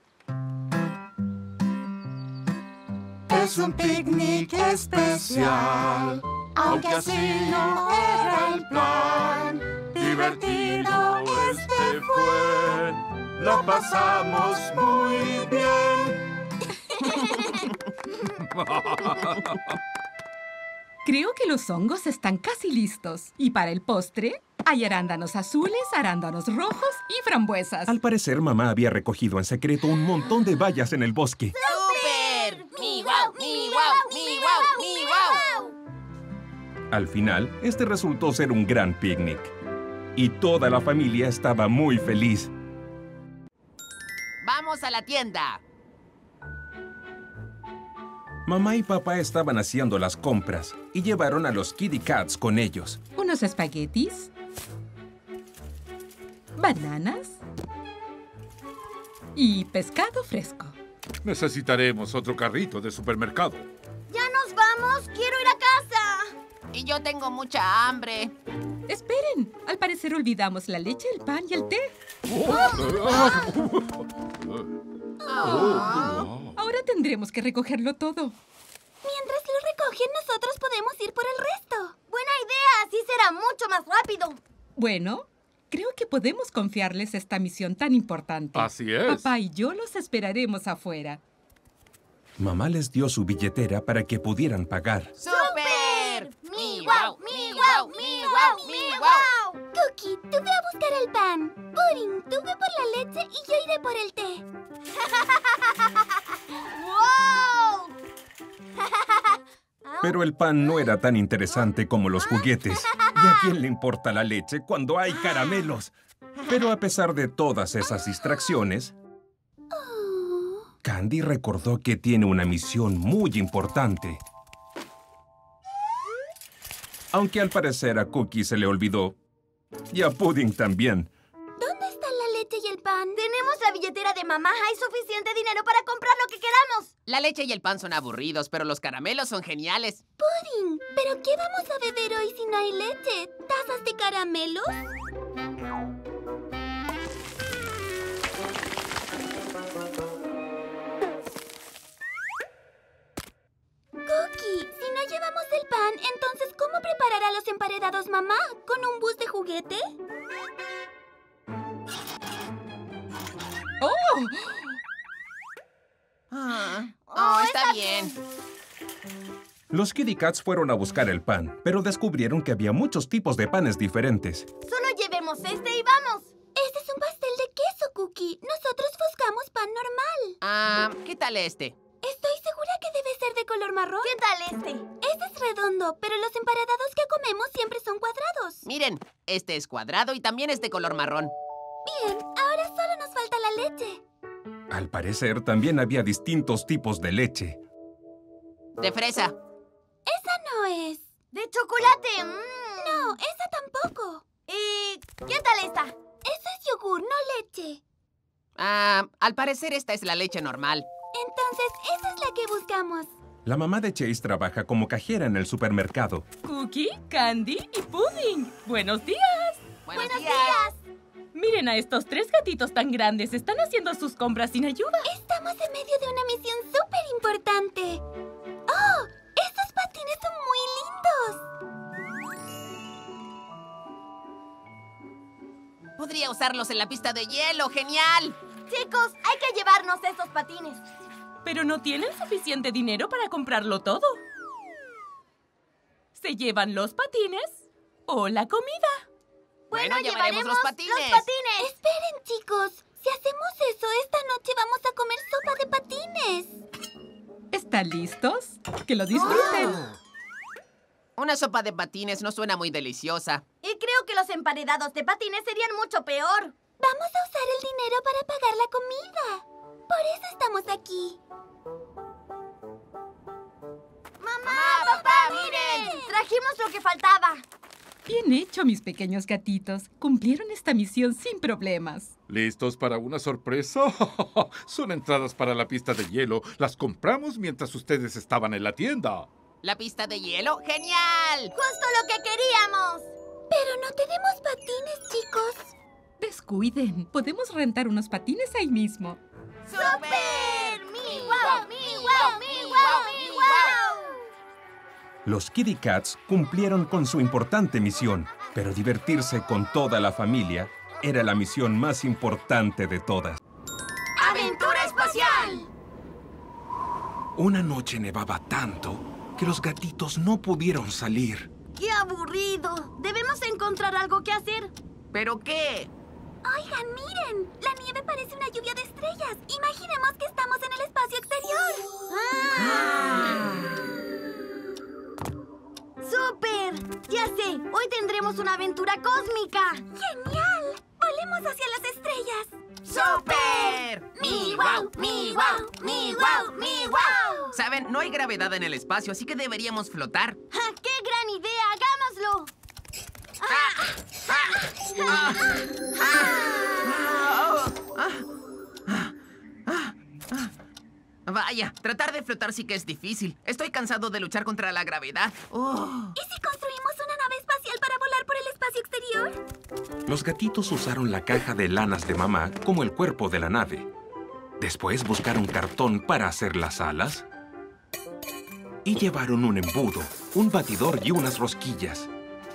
Es un picnic especial, aunque así no era el plan. Divertido este fue, lo pasamos muy bien. Creo que los hongos están casi listos. Y para el postre, hay arándanos azules, arándanos rojos y frambuesas. Al parecer, mamá había recogido en secreto un montón de bayas en el bosque. ¡Súper! ¡Mi guau! ¡Mi guau! ¡Mi guau! ¡Mi guau! Al final, este resultó ser un gran picnic. Y toda la familia estaba muy feliz. ¡Vamos a la tienda! Mamá y papá estaban haciendo las compras y llevaron a los Kitty Cats con ellos. Unos espaguetis, bananas y pescado fresco. Necesitaremos otro carrito de supermercado. ¡Ya nos vamos! ¡Quiero ir a casa! Y yo tengo mucha hambre. Esperen, al parecer olvidamos la leche, el pan y el té. Ahora tendremos que recogerlo todo. Mientras lo recogen, nosotros podemos ir por el resto. ¡Buena idea! Así será mucho más rápido. Bueno, creo que podemos confiarles esta misión tan importante. Así es. Papá y yo los esperaremos afuera. Mamá les dio su billetera para que pudieran pagar. ¡Súper! ¡Mi guau! ¡Mi guau! ¡Mi guau! ¡Mi guau! Cookie, tú ve a buscar el pan. Pudding, tú ve por la leche y yo iré por el té. ¡Wow! Pero el pan no era tan interesante como los juguetes. ¿Y a quién le importa la leche cuando hay caramelos? Pero a pesar de todas esas distracciones, Candy recordó que tiene una misión muy importante. Aunque al parecer a Cookie se le olvidó. Y a Pudding también. ¿Dónde están la leche y el pan? Tenemos la billetera de mamá. Hay suficiente dinero para comprar lo que queramos. La leche y el pan son aburridos, pero los caramelos son geniales. Pudding, ¿pero qué vamos a beber hoy si no hay leche? ¿Tazas de caramelos? Cookie, si no llevamos el pan, entonces ¿cómo preparará los emparedados mamá? ¿Con un bus de juguete? ¡Oh! Ah, oh, está bien. Los Kitty Cats fueron a buscar el pan, pero descubrieron que había muchos tipos de panes diferentes. Solo llevemos este y vamos. Este es un pastel de queso, Cookie. Nosotros buscamos pan normal. Ah, ¿qué tal este? Estoy segura que debe ser de color marrón. ¿Qué tal este? Este es redondo, pero los emparedados que comemos siempre son cuadrados. Miren, este es cuadrado y también es de color marrón. Bien, ahora solo nos falta la leche. Al parecer, también había distintos tipos de leche. De fresa. Esa no es. De chocolate. Mm. No, esa tampoco. ¿Y qué tal esta? Eso es yogur, no leche. Ah, al parecer esta es la leche normal. Entonces, esa es la que buscamos. La mamá de Chase trabaja como cajera en el supermercado. Cookie, Candy y Pudding. ¡Buenos días! ¡Buenos, Buenos días! días. Miren a estos tres gatitos tan grandes. Están haciendo sus compras sin ayuda. Estamos en medio de una misión súper importante. ¡Oh! ¡Estos patines son muy lindos! Podría usarlos en la pista de hielo. ¡Genial! Chicos, hay que llevarnos esos patines. Pero no tienen suficiente dinero para comprarlo todo. ¿Se llevan los patines o la comida? Bueno, llevaremos los patines. los patines. Esperen, chicos. Si hacemos eso, esta noche vamos a comer sopa de patines. ¿Están listos? ¡Que lo disfruten! Oh. Una sopa de patines no suena muy deliciosa. Y creo que los emparedados de patines serían mucho peor. Vamos a usar el dinero para pagar la comida. Por eso estamos aquí. ¡Mamá, papá, miren! Trajimos lo que faltaba. Bien hecho, mis pequeños gatitos. Cumplieron esta misión sin problemas. ¿Listos para una sorpresa? Son entradas para la pista de hielo. Las compramos mientras ustedes estaban en la tienda. ¿La pista de hielo? ¡Genial! ¡Justo lo que queríamos! Pero no tenemos patines, chicos. Descuiden. Podemos rentar unos patines ahí mismo. ¡Súper! ¡Mi guau! ¡Mi guau! ¡Mi guau! ¡Mi guau! Los Kitty Cats cumplieron con su importante misión, pero divertirse con toda la familia era la misión más importante de todas. ¡Aventura espacial! Una noche nevaba tanto que los gatitos no pudieron salir. ¡Qué aburrido! Debemos encontrar algo que hacer. ¿Pero qué? Oigan, miren. La nieve parece una lluvia de estrellas. Imaginemos que estamos en el espacio exterior. ¡Ah! ¡Súper! Ya sé, hoy tendremos una aventura cósmica. ¡Genial! ¡Volemos hacia las estrellas! ¡Súper! ¡Mi guau! ¡Mi guau! ¡Mi guau! ¡Mi guau! Saben, no hay gravedad en el espacio, así que deberíamos flotar. ¡Ja, ¡qué gran idea! ¡Hagámoslo! Vaya, tratar de flotar sí que es difícil. Estoy cansado de luchar contra la gravedad. Oh. ¿Y si construimos una nave espacial para volar por el espacio exterior? Los gatitos usaron la caja de lanas de mamá como el cuerpo de la nave. Después buscaron cartón para hacer las alas. Y llevaron un embudo, un batidor y unas rosquillas.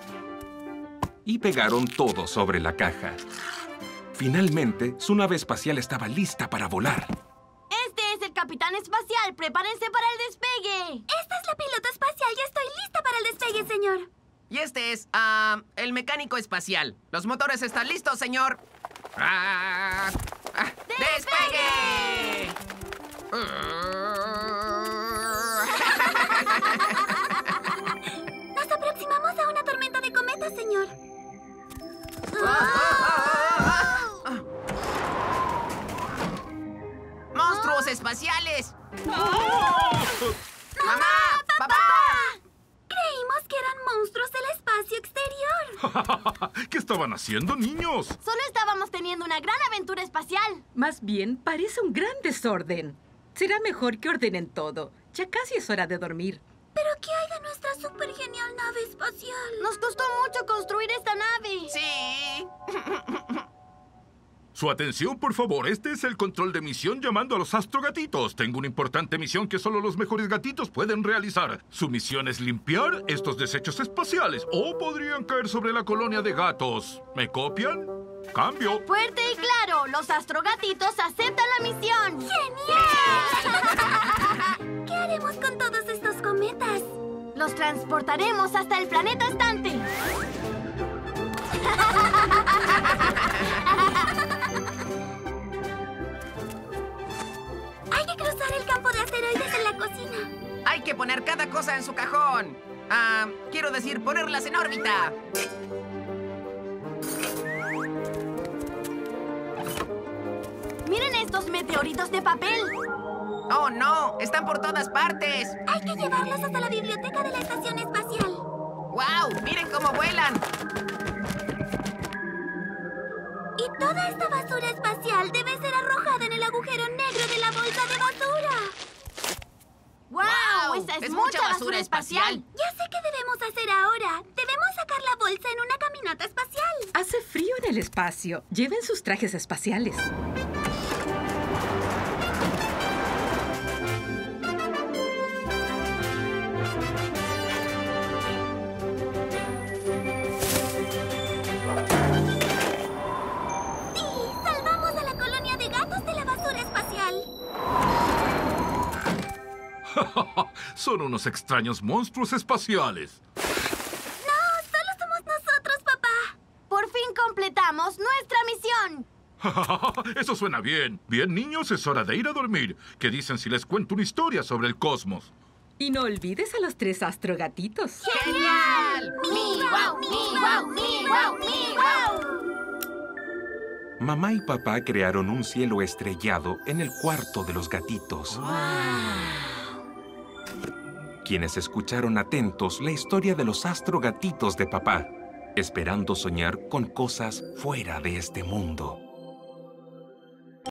Y pegaron todo sobre la caja. Finalmente, su nave espacial estaba lista para volar. Este es el capitán espacial. ¡Prepárense para el despegue! Esta es la piloto espacial. Ya estoy lista para el despegue, señor. Y este es, ah, el mecánico espacial. Los motores están listos, señor. Ah, ah, ¡Despegue! ¡Monstruos espaciales! ¡Mamá! ¡Mamá! ¡Papá! Creímos que eran monstruos del espacio exterior. ¿Qué estaban haciendo, niños? Solo estábamos teniendo una gran aventura espacial. Más bien, parece un gran desorden. Será mejor que ordenen todo. Ya casi es hora de dormir. ¿Pero qué hay de nuestra súper genial nave espacial? Nos costó mucho construir esta nave. Sí. Su atención, por favor. Este es el control de misión llamando a los astrogatitos. Tengo una importante misión que solo los mejores gatitos pueden realizar. Su misión es limpiar estos desechos espaciales o podrían caer sobre la colonia de gatos. ¿Me copian? Cambio. Fuerte y claro, los astrogatitos aceptan la misión. ¡Genial! ¿Qué haremos con todos estos cometas? Los transportaremos hasta el planeta estante. Hay que cruzar el campo de asteroides en la cocina. Hay que poner cada cosa en su cajón. Ah, quiero decir, ponerlas en órbita. ¡Miren estos meteoritos de papel! ¡Oh, no! ¡Están por todas partes! Hay que llevarlos hasta la biblioteca de la estación espacial. ¡Wow! ¡Miren cómo vuelan! Y toda esta basura espacial debe ser arrojada en el agujero negro de la bolsa de basura. ¡Wow! ¡Wow! ¡Esa es, Es mucha mucha basura, basura espacial! espacial. Ya sé qué debemos hacer ahora. Debemos sacar la bolsa en una caminata espacial. Hace frío en el espacio. Lleven sus trajes espaciales. ¡Sí! ¡Salvamos a la colonia de gatos de la basura espacial! Son unos extraños monstruos espaciales. ¡No! ¡Solo somos nosotros, papá! ¡Por fin completamos nuestra misión! Eso suena bien. Bien, niños, es hora de ir a dormir. ¿Qué dicen si les cuento una historia sobre el cosmos? Y no olvides a los tres astrogatitos. ¡Genial! ¡Mi, guau, mi, guau, mi, guau, mi, guau! Mamá y papá crearon un cielo estrellado en el cuarto de los gatitos. Quienes escucharon atentos la historia de los astrogatitos de papá, esperando soñar con cosas fuera de este mundo.